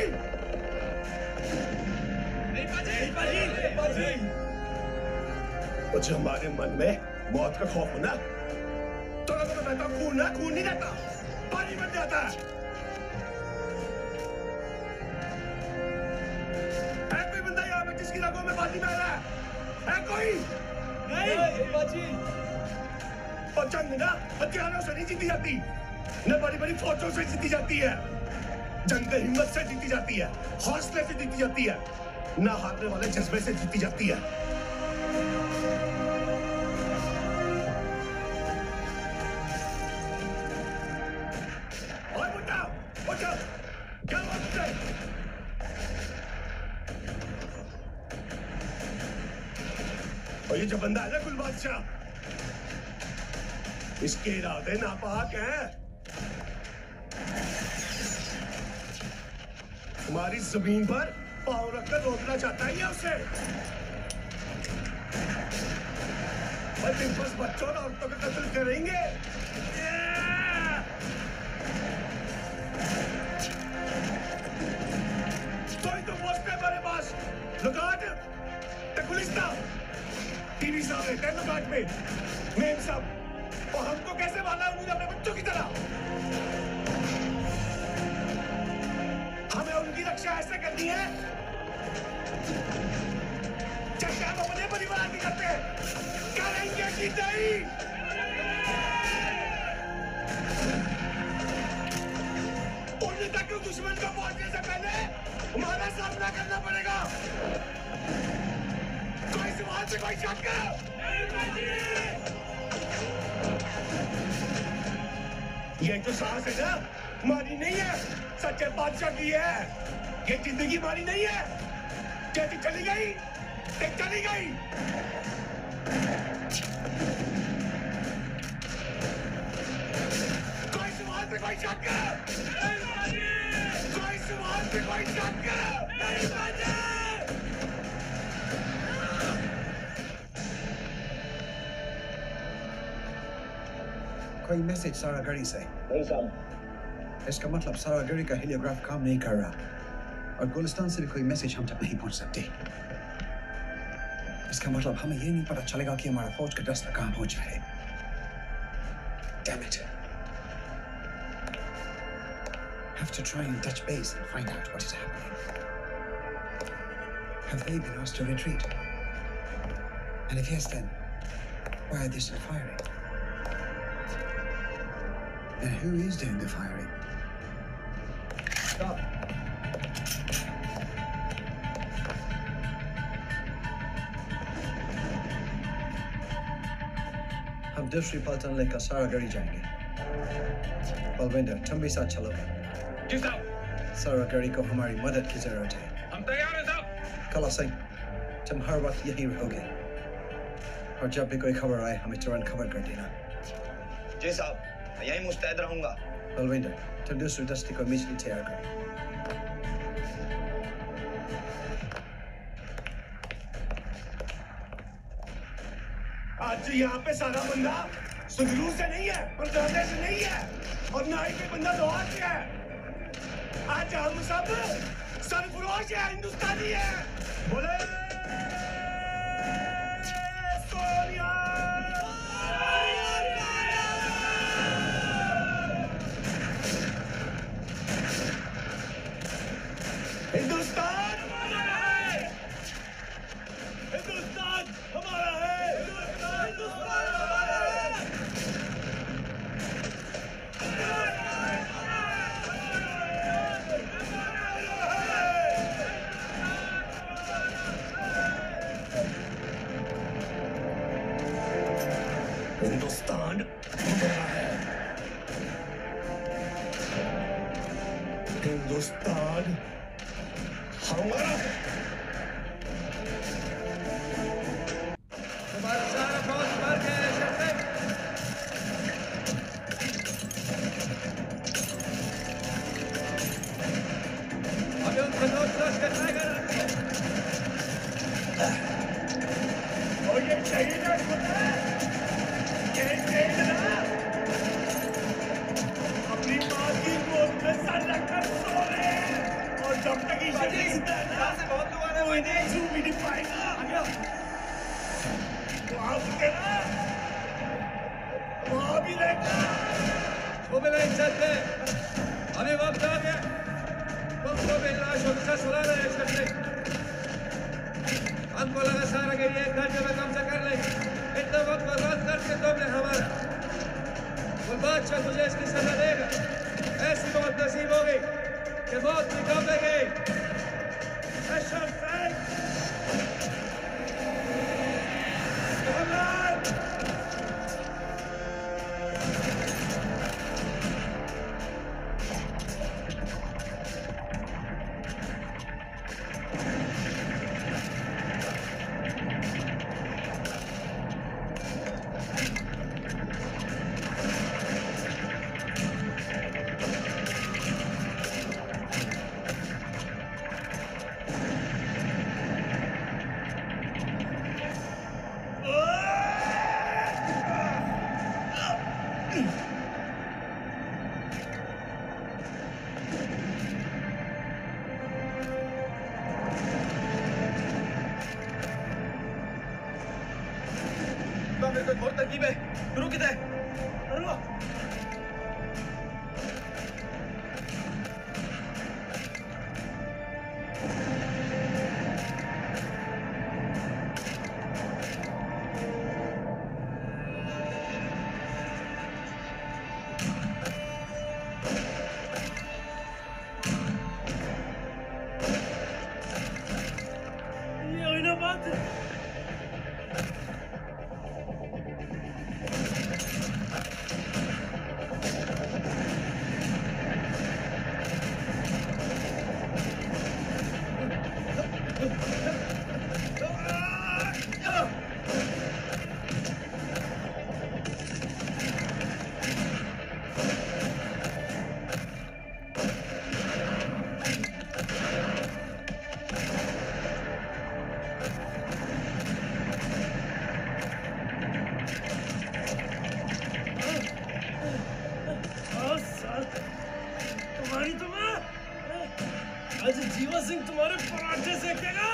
कुछ हमारे मन में मौत का खौफ हो ना तो रहता खून ना खून नहीं रहता पानी बन जाता है। कोई बंदा यहाँ पे जिसकी रगों में पानी बह रहा है कोई? नहीं और जंग ना हथियारों से नहीं जीती जाती न बड़ी बड़ी फौजों से जीती जाती है। जंग हिम्मत से जीती जाती है, हौसले से जीती जाती है, ना हारने वाले जज्बे से जीती जाती है। क्या बात है? और ये जो बंदा है ना गुल बादशाह, इसके इरादे नापाक हैं। हमारी जमीन पर पांव रखकर रोकना चाहता है ये उसे। बस बच्चों और औरतों का कत्ल करेंगे। हमारे पास लुकाट गुलिस्ता टीवी साहब रहते हैं लुकाट में मेम साहब और हमको कैसे मारना है उन्होंने अपने बच्चों की तरह। हमें उनकी रक्षा ऐसे करनी है जैसे हम अपने परिवार की करते हैं। करेंगे कि नहीं? उन तक दुश्मन को पहुंचने से पहले हमारा सामना करना पड़ेगा। कोई सवाल से कोई शक? ये जो सांस है ना, मारी नहीं है, सच्चे बादशाह की है। ये जिंदगी मारी नहीं है। जैसी चली गई, चली गई। कोई सवाल से कोई शक? कोई सवाल से कोई शक? कोई मैसेज सारागढ़ी से? नहीं साहब। इसका मतलब सारागढ़ी का हेलियोग्राफ काम नहीं कर रहा और गुलिस्तान से भी कोई मैसेज हम तक नहीं पहुंच सकती। इसका मतलब हमें ये नहीं पता चलेगा कि हमारा फौज का दस्ता कहां पहुंचा है। Damn it. Have to try and touch base and find out what is happening. Have they been asked to retreat? And if yes, then why are they still firing? And who is doing the firing? Stop. हम दूसरी पलटन लेकर सारागढ़ी जाएंगे। बलविंदर, तुम भी साथ चलोगे? जी साहब। सारागढ़ी को हमारी मदद की जरूरत है। हम तैयार हैं साहब। कला सिंह, तुम हर वक्त यहीं रहोगे और जब भी कोई खबर आए हमें तुरंत खबर कर देना। जी साहब, मैं यहीं मुस्तैद रहूंगा। बलविंदर, तुम दूसरी दस्ते को इमीडिएटली तैयार करो। आज यहाँ पे सारा बंदा सुदरू से नहीं है, परदादे से नहीं है और ना ही कोई बंदा लोहार से है। आज हम सब सरफरोश है, हिंदुस्तानी है। बोले सोनिया। हिंदुस्तान हमारा है। हिंदुस्तान हमारा है। हिंदुस्तान हमारा है। हिंदुस्तान हमारा है। तुम्हारा सारा फौज मर गया है शर्ते। अभी उनको नोट के टाइगर और ये शहीद है। ये शहीद ना अपनी माँ की गोद में सर रखकर सो रहे हैं और जब तक ये शहीद है ना कोई नहीं छू भी नहीं पाएगा। वहाँ पे ना वहाँ भी रहेगा। वो भी नहीं चलते। अभी वक्त आ गया। तुमको भी लाशों के साथ सुला रहे हैं शक्ति। हमको लगा सारा के लिए 1 घंटे में कब्जा कर ले। इतना वक्त बर्बाद करके तुमने हमारा वो बादशाह तुझे इसकी सजा देगा। ऐसी मौत नसीब होगी कि मौत भी कम लगेगी। मेरे को बहुत तकलीफ है। रुक किधर? ये हुई ना बात। आज जीवा सिंह तुम्हारे पराठे सेकेगा।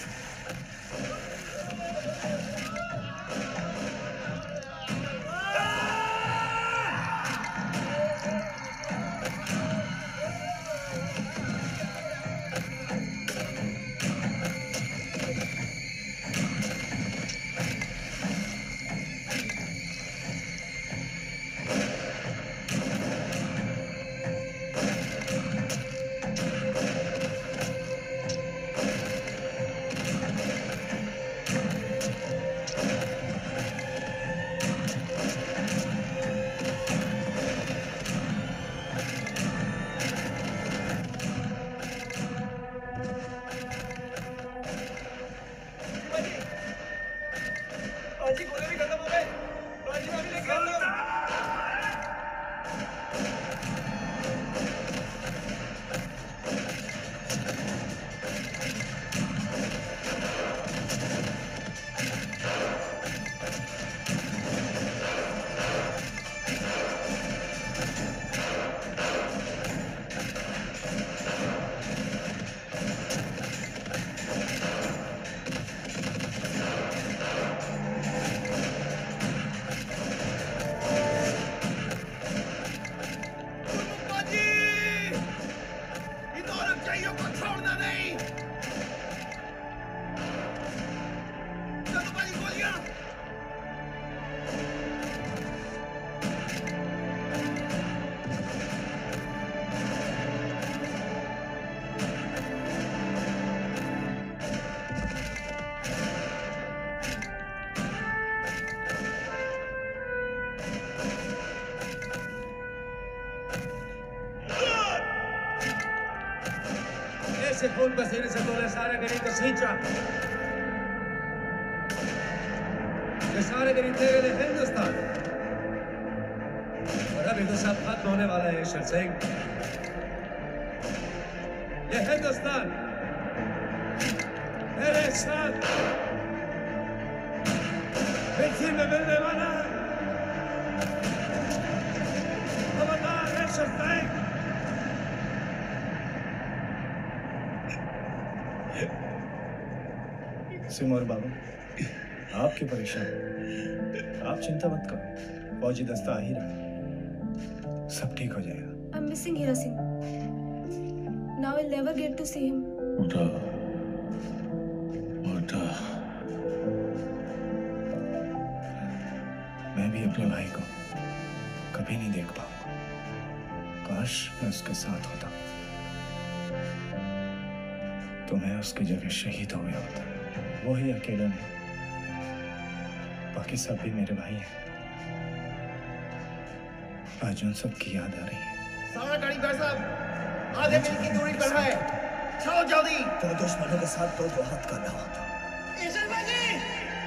ऐसे खून पसीने से तूने सारा गरीब को सींचा। ये सारे गरीब थे हिंदुस्तान, और अभी तो सब खत्म होने वाला है ईश्वर सिंह। ये हिंदुस्तान मेरे साथ मिट्टी में मिलने वाला है। खबरदार ईश्वर सिंह। सिमोर बाबू, आप क्यों परेशान? आप चिंता मत करो, फौजी दस्ता आ ही रहा है, सब ठीक हो जाएगा। I'm missing Hira Singh. Now I'll never get to see him. मैं भी अपने भाई को कभी नहीं देख पाऊंगा। काश मैं उसके साथ होता, तो मैं उसकी जगह शहीद हो गया होता। वो ही अकेला नहीं, बाकी सब भी मेरे भाई हैं। आज उन सब की याद आ रही है। सारा गाड़ी भाई साहब, आधे मील की दूरी पर है, चलो जल्दी। तो दुश्मनों के साथ दो हाथ करना होता। ईश्वर भाई जी,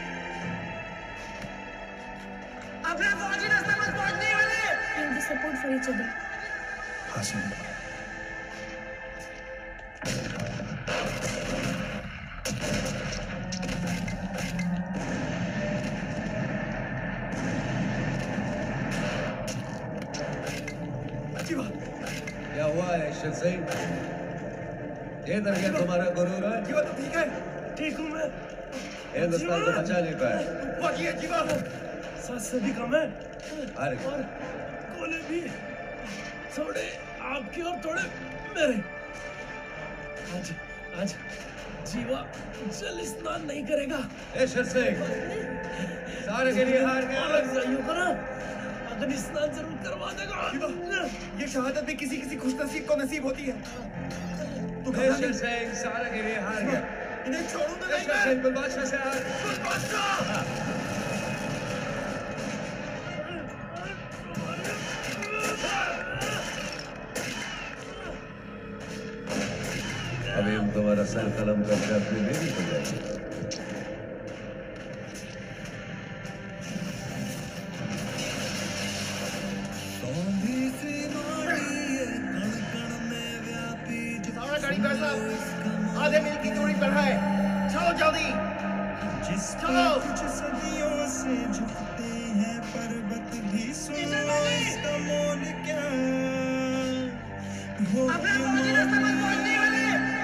अपने फौजी रास्ते में पहुंचने वाले। We'll be support for each other. हाँ सिमोर। क्या हुआ है ईश्वर सिंह? ये दरगाह तुम्हारा गुरूर है? जीवा तो ठीक है। ठीक हूँ मैं। हिंदुस्तान को बचा नहीं पाया। फौजी है जीवा। सांस से भी कम है। अरे और गोले भी थोड़े आपके और थोड़े मेरे। आज जीवा जल स्नान नहीं करेगा। ईश्वर सिंह, सारे के लिए हार गए। अग्नि स्नान जरूर करवा देगा। ये शहादत भी किसी खुशनसीब को नसीब होती है। तू ईश्वर सिंह सारे के लिए हार गया। इन्हें छोड़ूं तो नहीं। ईश्वर सिंह गुलबादशाह से हार। अभी हम तुम्हारा सर कलम करके अपनी बेटी को जाएंगे। आधे मील की दूरी पर है, चलो जल्दी। चलो। कुछ सदियों से झुकते हैं पर्वत भी, सुनो इसका मोल क्या हो। अपने फौजी रास्ते में पहुंचने वाले।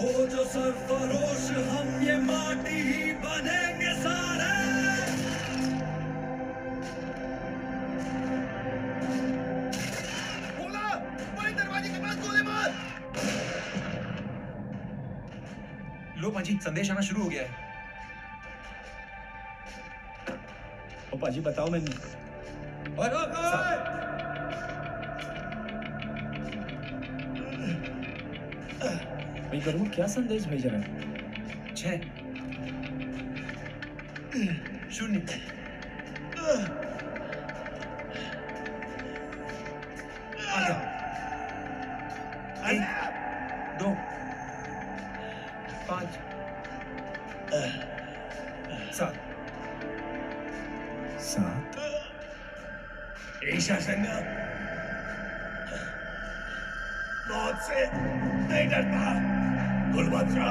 हो जो सरफरोश हम ये माटी ही बनेंगे सारे। बोला बड़े दरवाजे के पास गोली मार। लो पाजी, संदेश आना शुरू हो गया है। ओ पाजी बताओ मैं भाई करूँ क्या संदेश भेज रहा है? 6 0 आजा 1 2 5 7 ईशा सिन्हा मौत से नहीं डरता। गुलबत्रा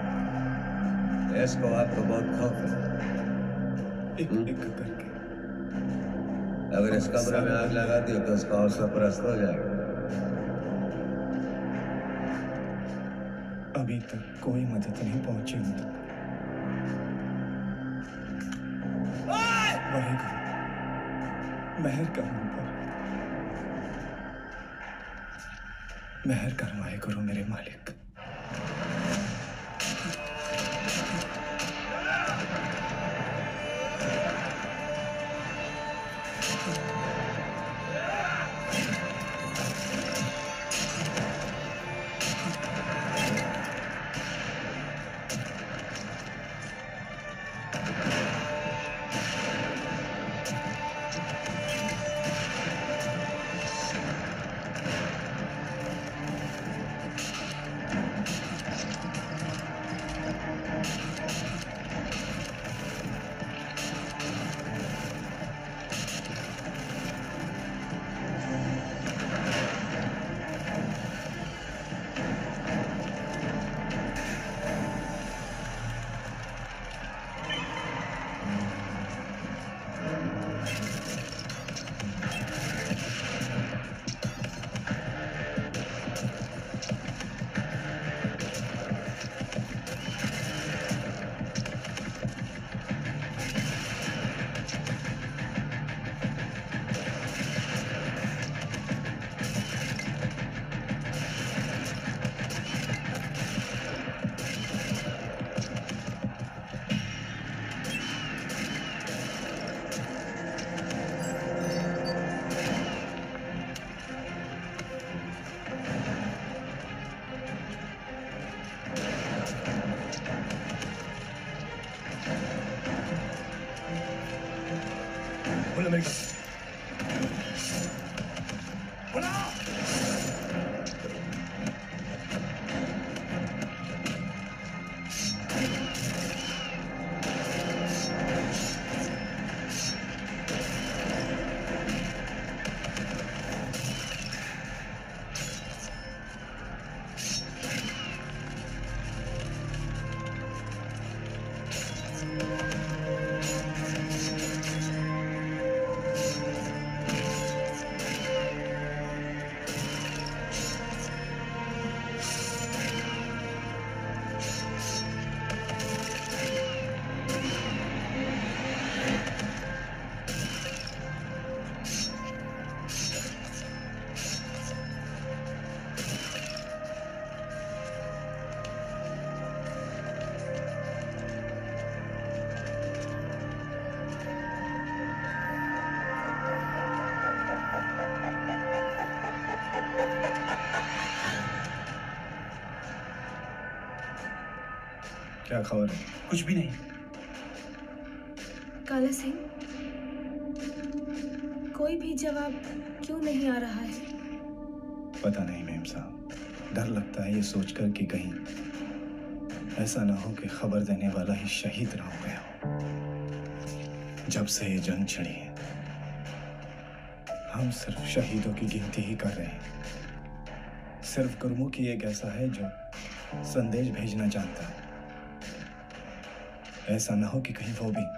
इसको आपको बहुत खौफ है। एक करके अगर इस कमरे में आग लगा दी तो उसका और सरपरस्त हो जाएगा। अभी तक कोई मदद नहीं पहुंची उन तक। वही करो, मेहर करो उन पर, मेहर करवाए करो मेरे मालिक। बोलो मेरी बात। क्या खबर है? कुछ भी नहीं। काला सिंह, कोई भी जवाब क्यों नहीं आ रहा है? पता नहीं मेम साहब, डर लगता है ये सोचकर कि कहीं ऐसा ना हो कि खबर देने वाला ही शहीद ना हो गया हो। जब से ये जंग छिड़ी है हम सिर्फ शहीदों की गिनती ही कर रहे हैं। सिर्फ गुरमुख ही एक ऐसा है जो संदेश भेजना जानता है। ऐसा ना हो कि कहीं वो भी।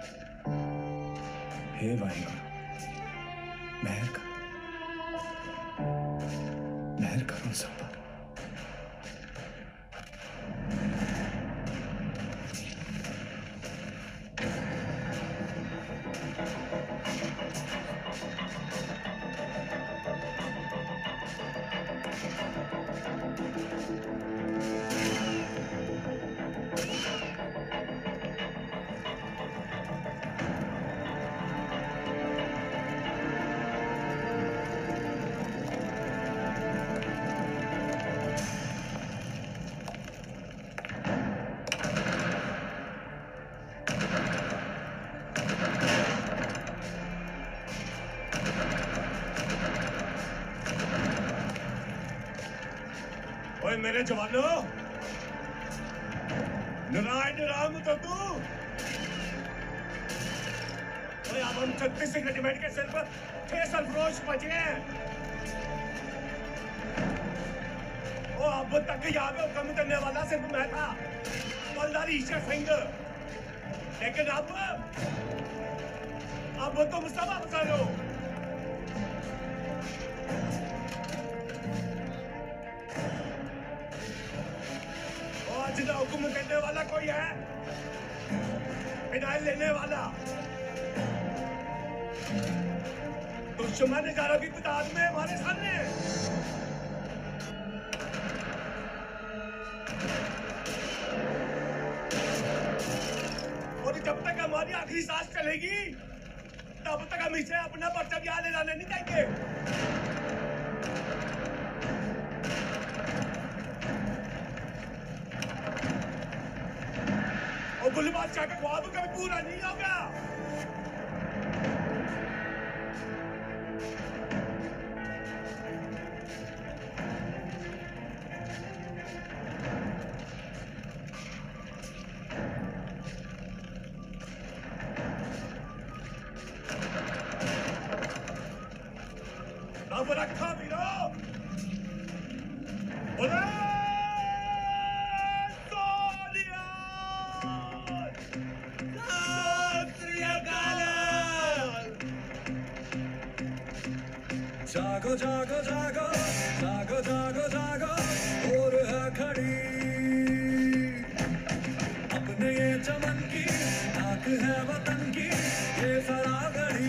हे वाहिगुरु, मेहर करो सब पर। मेरे जवानों, नारायण राम तो तू। अब हम 36 रेजिमेंट के सिर पर 6 सरफरोश बचे हैं। अब तक यहाँ पे हुक्म करने वाला सिर्फ मैं था, हवलदार ईश्वर सिंह। लेकिन अब तुम सब अफसर हो। आज ना हुक्म करने वाला कोई है, फिनाइल लेने वाला। दुश्मन हजारों की तादाद में हमारे सामने। और जब तक हमारी आखिरी सांस चलेगी, तब तक हम इसे अपना परचम यहाँ ले जाने नहीं देंगे। और गुल बादशाह का ख्वाब कभी पूरा नहीं होगा। अब रखा वीरो, जागो जागो जागो जागो जागो जागो और है खड़ी अपने ये चमन की आंख है वतन की ये सरागड़ी।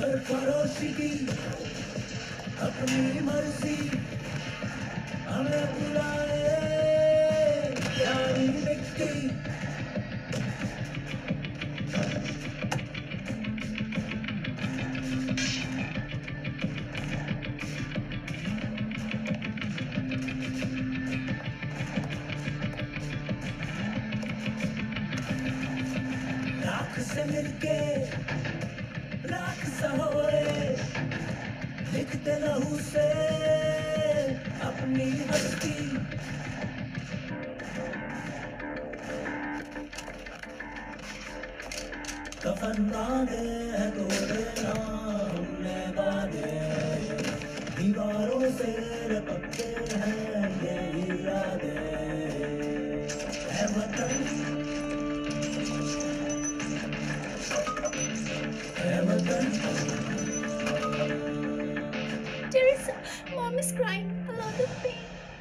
सरफरोशी की अपनी मर्जी हमें बुलाए यारी मिट्टी राख से मिलके राख सहोरे लिखते लहू से अपनी हस्ती कफन बांधे है तोड़े ना हमने बांधे दीवारों से लपकते हैं ये इरादे है वतन है वतन। Teresa, Mom is crying a lot of pain.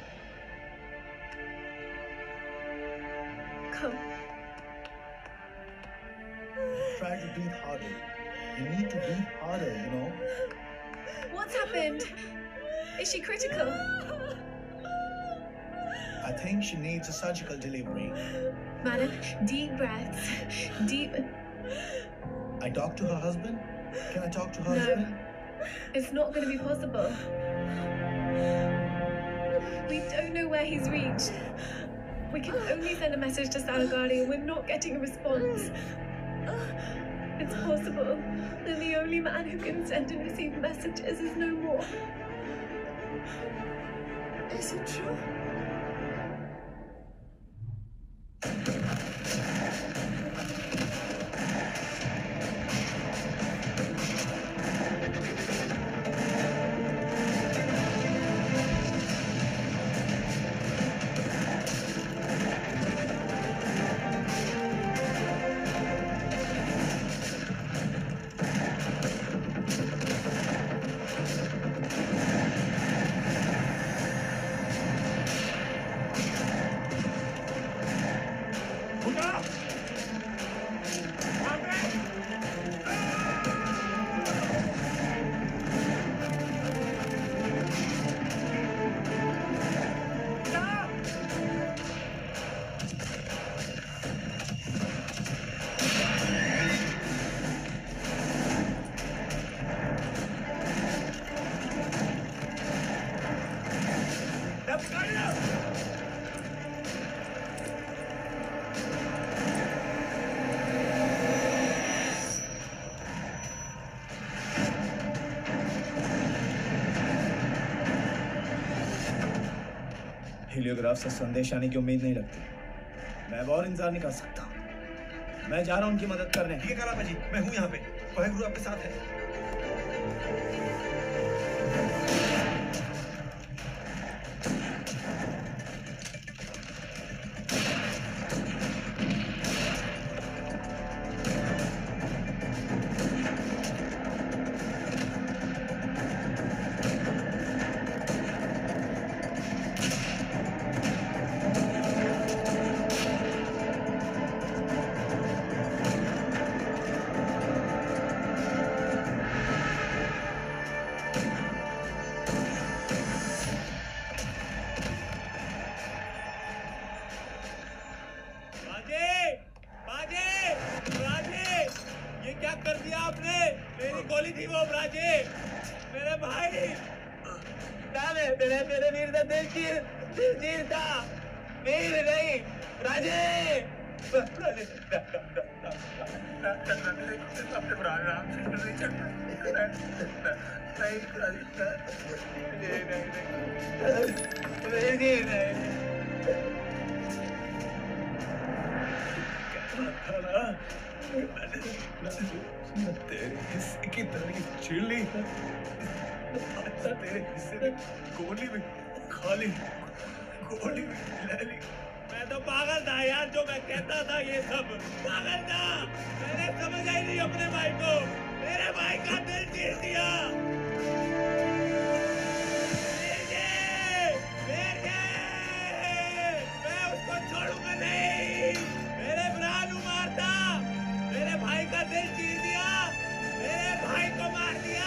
Come. Try to breathe harder. You need to breathe harder, you know. What's happened? Is she critical? I think she needs a surgical delivery. Madam, deep breaths. Deep. I talked to her husband. Can I talk to her No. husband? It's not going to be possible. We don't know where he's reached. We can only send a message to Salagari and we're not getting a response. It's possible that the only man who can send and receive messages is no more. Is it true? हेलियोग्राफ से संदेश आने की उम्मीद नहीं लगती। मैं अब और इंतजार नहीं कर सकता। मैं जा रहा हूं उनकी मदद करने। ठीक है करापा जी, मैं हूं यहाँ पे। वाहेगुरु आपके साथ है। तेरे हिस्से की तारीफ छीन ली, अच्छा तेरे हिस्से में गोली में खाली गोली में ले ली। मैं तो पागल था यार, जो मैं कहता था ये सब पागल था। मैंने समझा ही नहीं अपने भाई को, मेरे भाई का दिल चीर दिया। मैं उसको छोड़ूंगा नहीं, मेरे भरा मारता, मेरे भाई का दिल चीर दिया, मेरे भाई को मार दिया।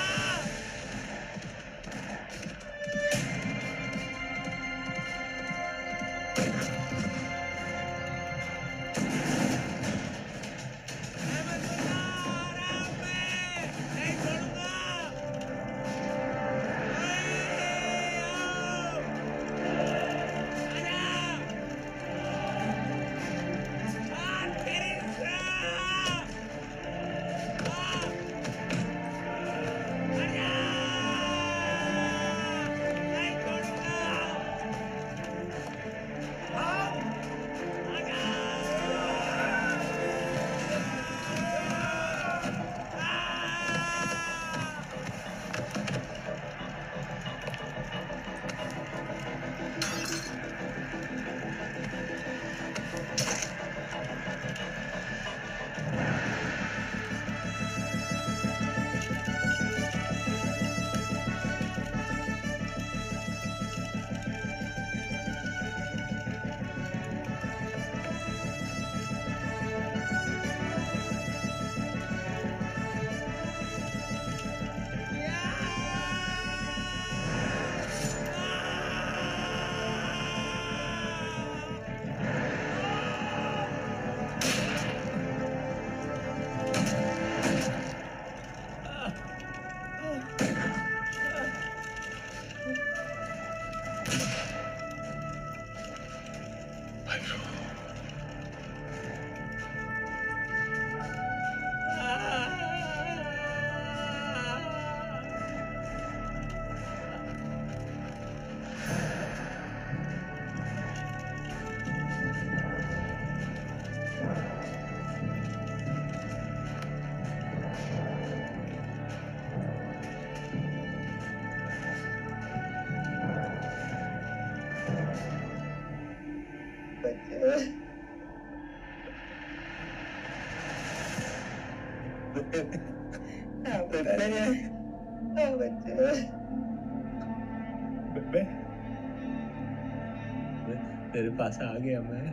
तेरे पास आ गया मैं,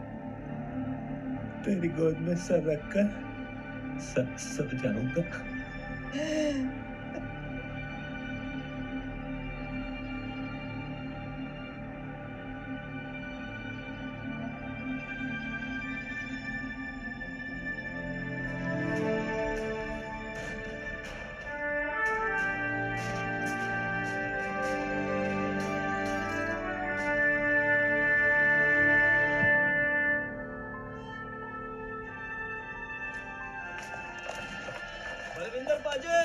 तेरी गोद में सर रखकर सब जानूंगा। बलविंदर पाजे,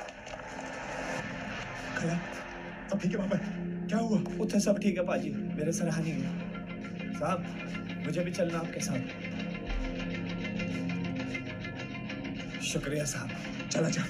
सब ठीक है पापा? क्या हुआ? उठे, सब ठीक है पाजी, मेरे सराहनीय हुआ। साहब मुझे भी चलना आपके साथ। शुक्रिया साहब, चला जा।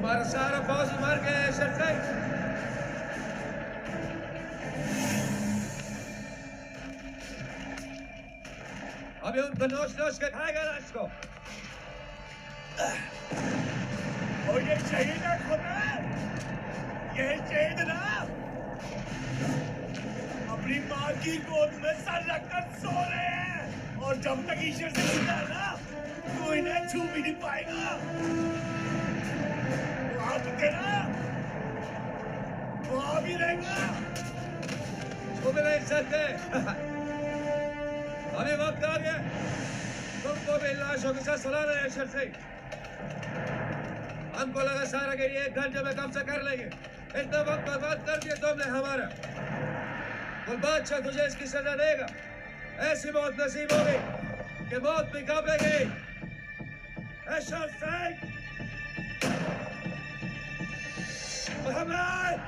हमारा सारा फौज मर गया है शर्ते। अभी उनको नोच नोच के खाएगा ना इसको। और ये शहीद है खुदा, ये शहीद ना अपनी माँ की गोद में सर रखकर सो रहे हैं, और जब तक ईश्वर से जुड़ा है ना तो इन्हें छू भी नहीं पाएगा। वहां पे तेरा वहां भी रहेगा। छू भी नहीं सकते। अभी वक्त आ गया तुमको भी लाशों के साथ सुलाना है शर से। हमको लगा सारा के 1 घंटे में कब्जा कर लेंगे, इतना वक्त बर्बाद कर दिया तुमने हमारा। और बादशाह तुझे इसकी सजा देगा। ऐसी मौत नसीब होगी कि मौत भी कांपेगी। शर सिंह मोहम्मद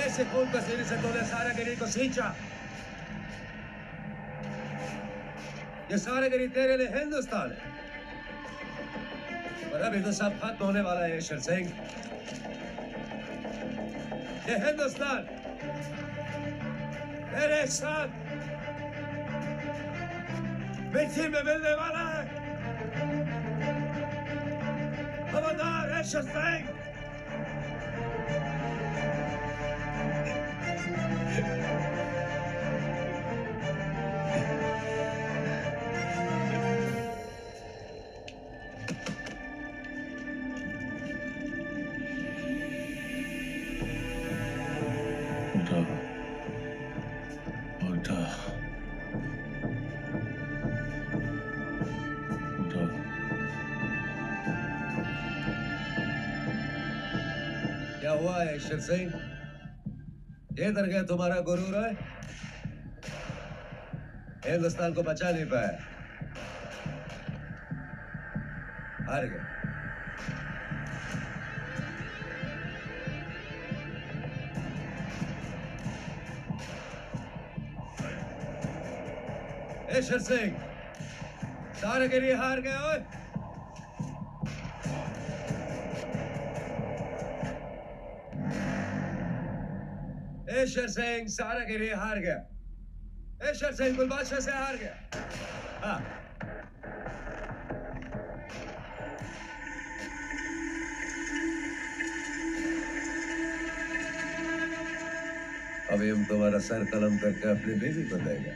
ऐसे खून पसीने से तूने सारागिरी को सींचा। ये सारागिरी तेरे लिए हिंदुस्तान है, और अभी तो सब खत्म होने वाला है शेर सिंह। ये हिंदुस्तान तेरे साथ मिट्टी में मिलने वाला है। खबरदार है शेर सिंह। क्या हुआ है शेर सिंह? ये दरगाह तुम्हारा गुरूर है? हिंदुस्तान को बचा नहीं पाया, हार गए। शेर सिंह, सारागिरी हार गए। ओए शेर सिंह, सारागिरी हार गया। शेर सिंह गुलबादशाह से हार गया। हाँ, अभी हम तुम्हारा सर कलम करके अपनी बीवी को देगा।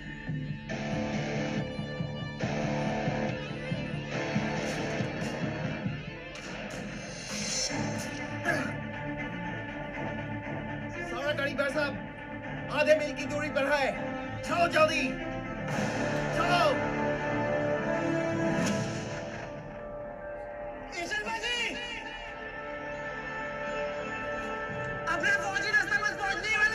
आधे मील की दूरी पर है, चलो जल्दी चलो। ईशन बाजी, अपने फौजी दस्ते में पहुंचने वाले।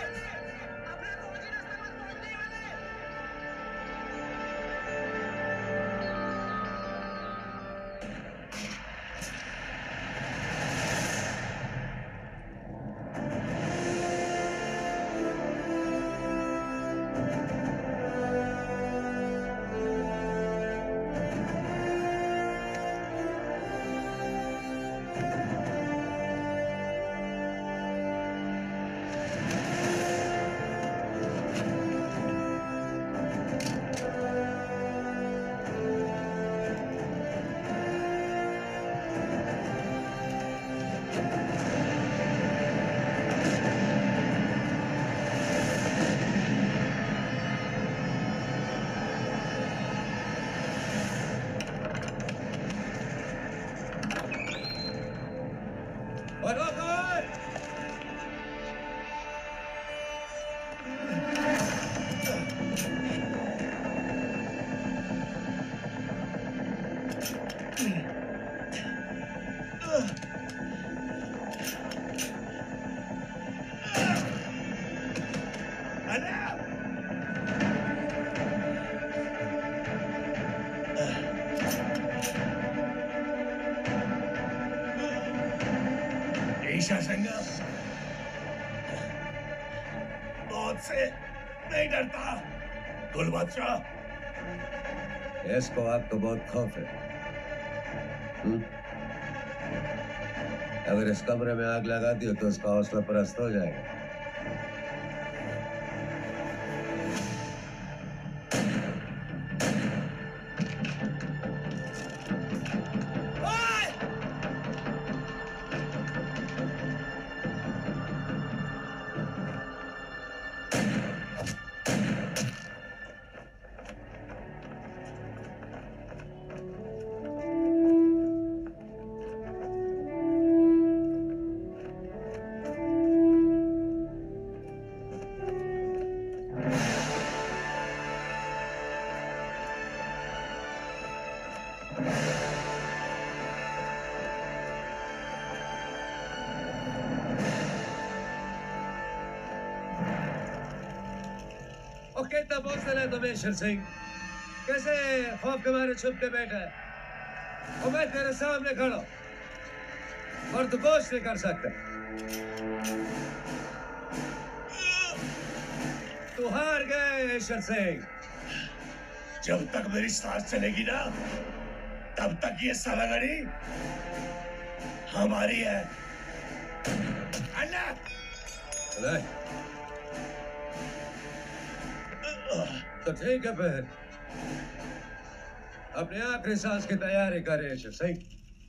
मौत से नहीं डरता गुलबादशाह। इसको आपको बहुत खौफ है। अगर इस कमरे में आग लगा दी तो उसका हौसला परस्त हो जाएगा। कितना बोझल है तुम्हें शेर सिंह? कैसे खौफ के मारे छुप के बैठा है? और मैं तेरे सामने खड़ा और तू कुछ नहीं कर सकता। ईश्वर सिंह। जब तक मेरी सांस चलेगी ना, तब तक ये सारागढ़ी हमारी है। अल्लाह। तो ठीक है फिर, अपने आखिरी सांस की तैयारी करे Ishwar Singh.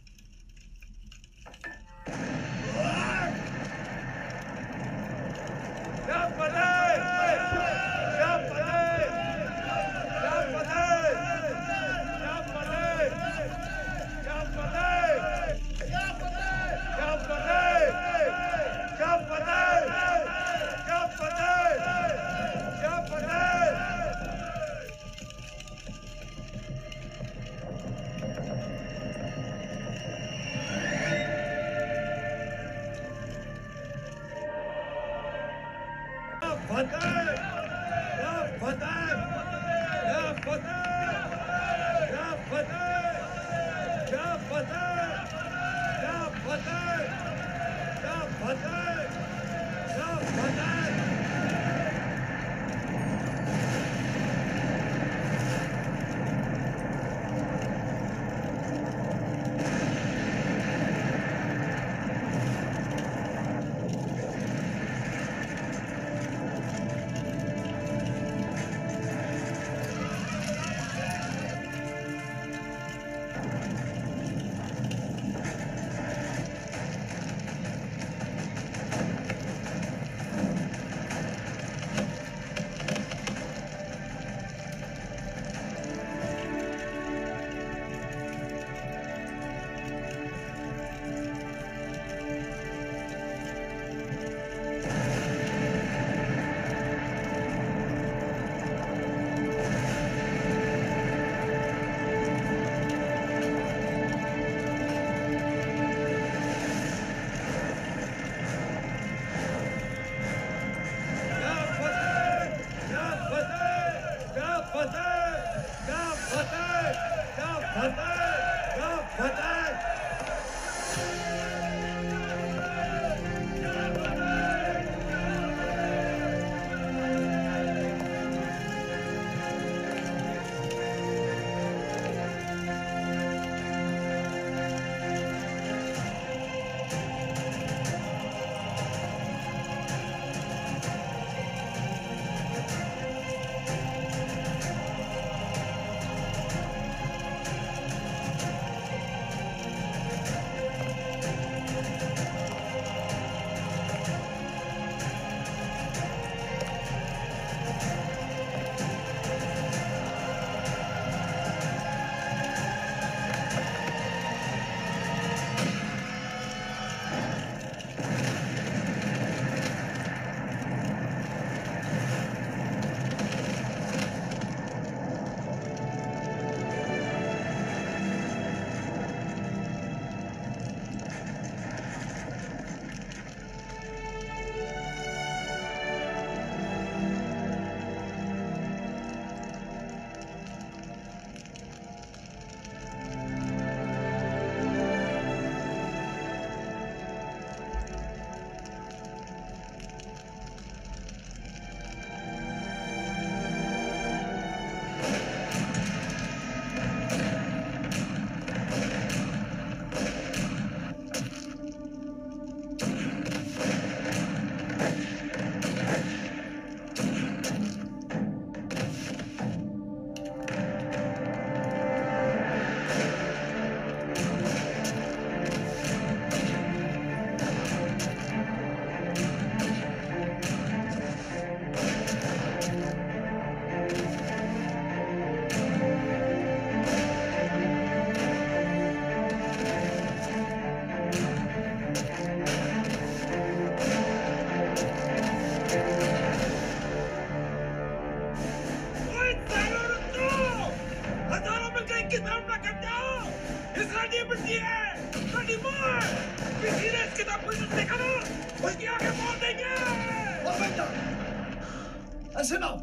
That's enough.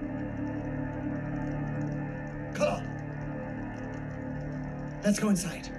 Come on. Let's go inside.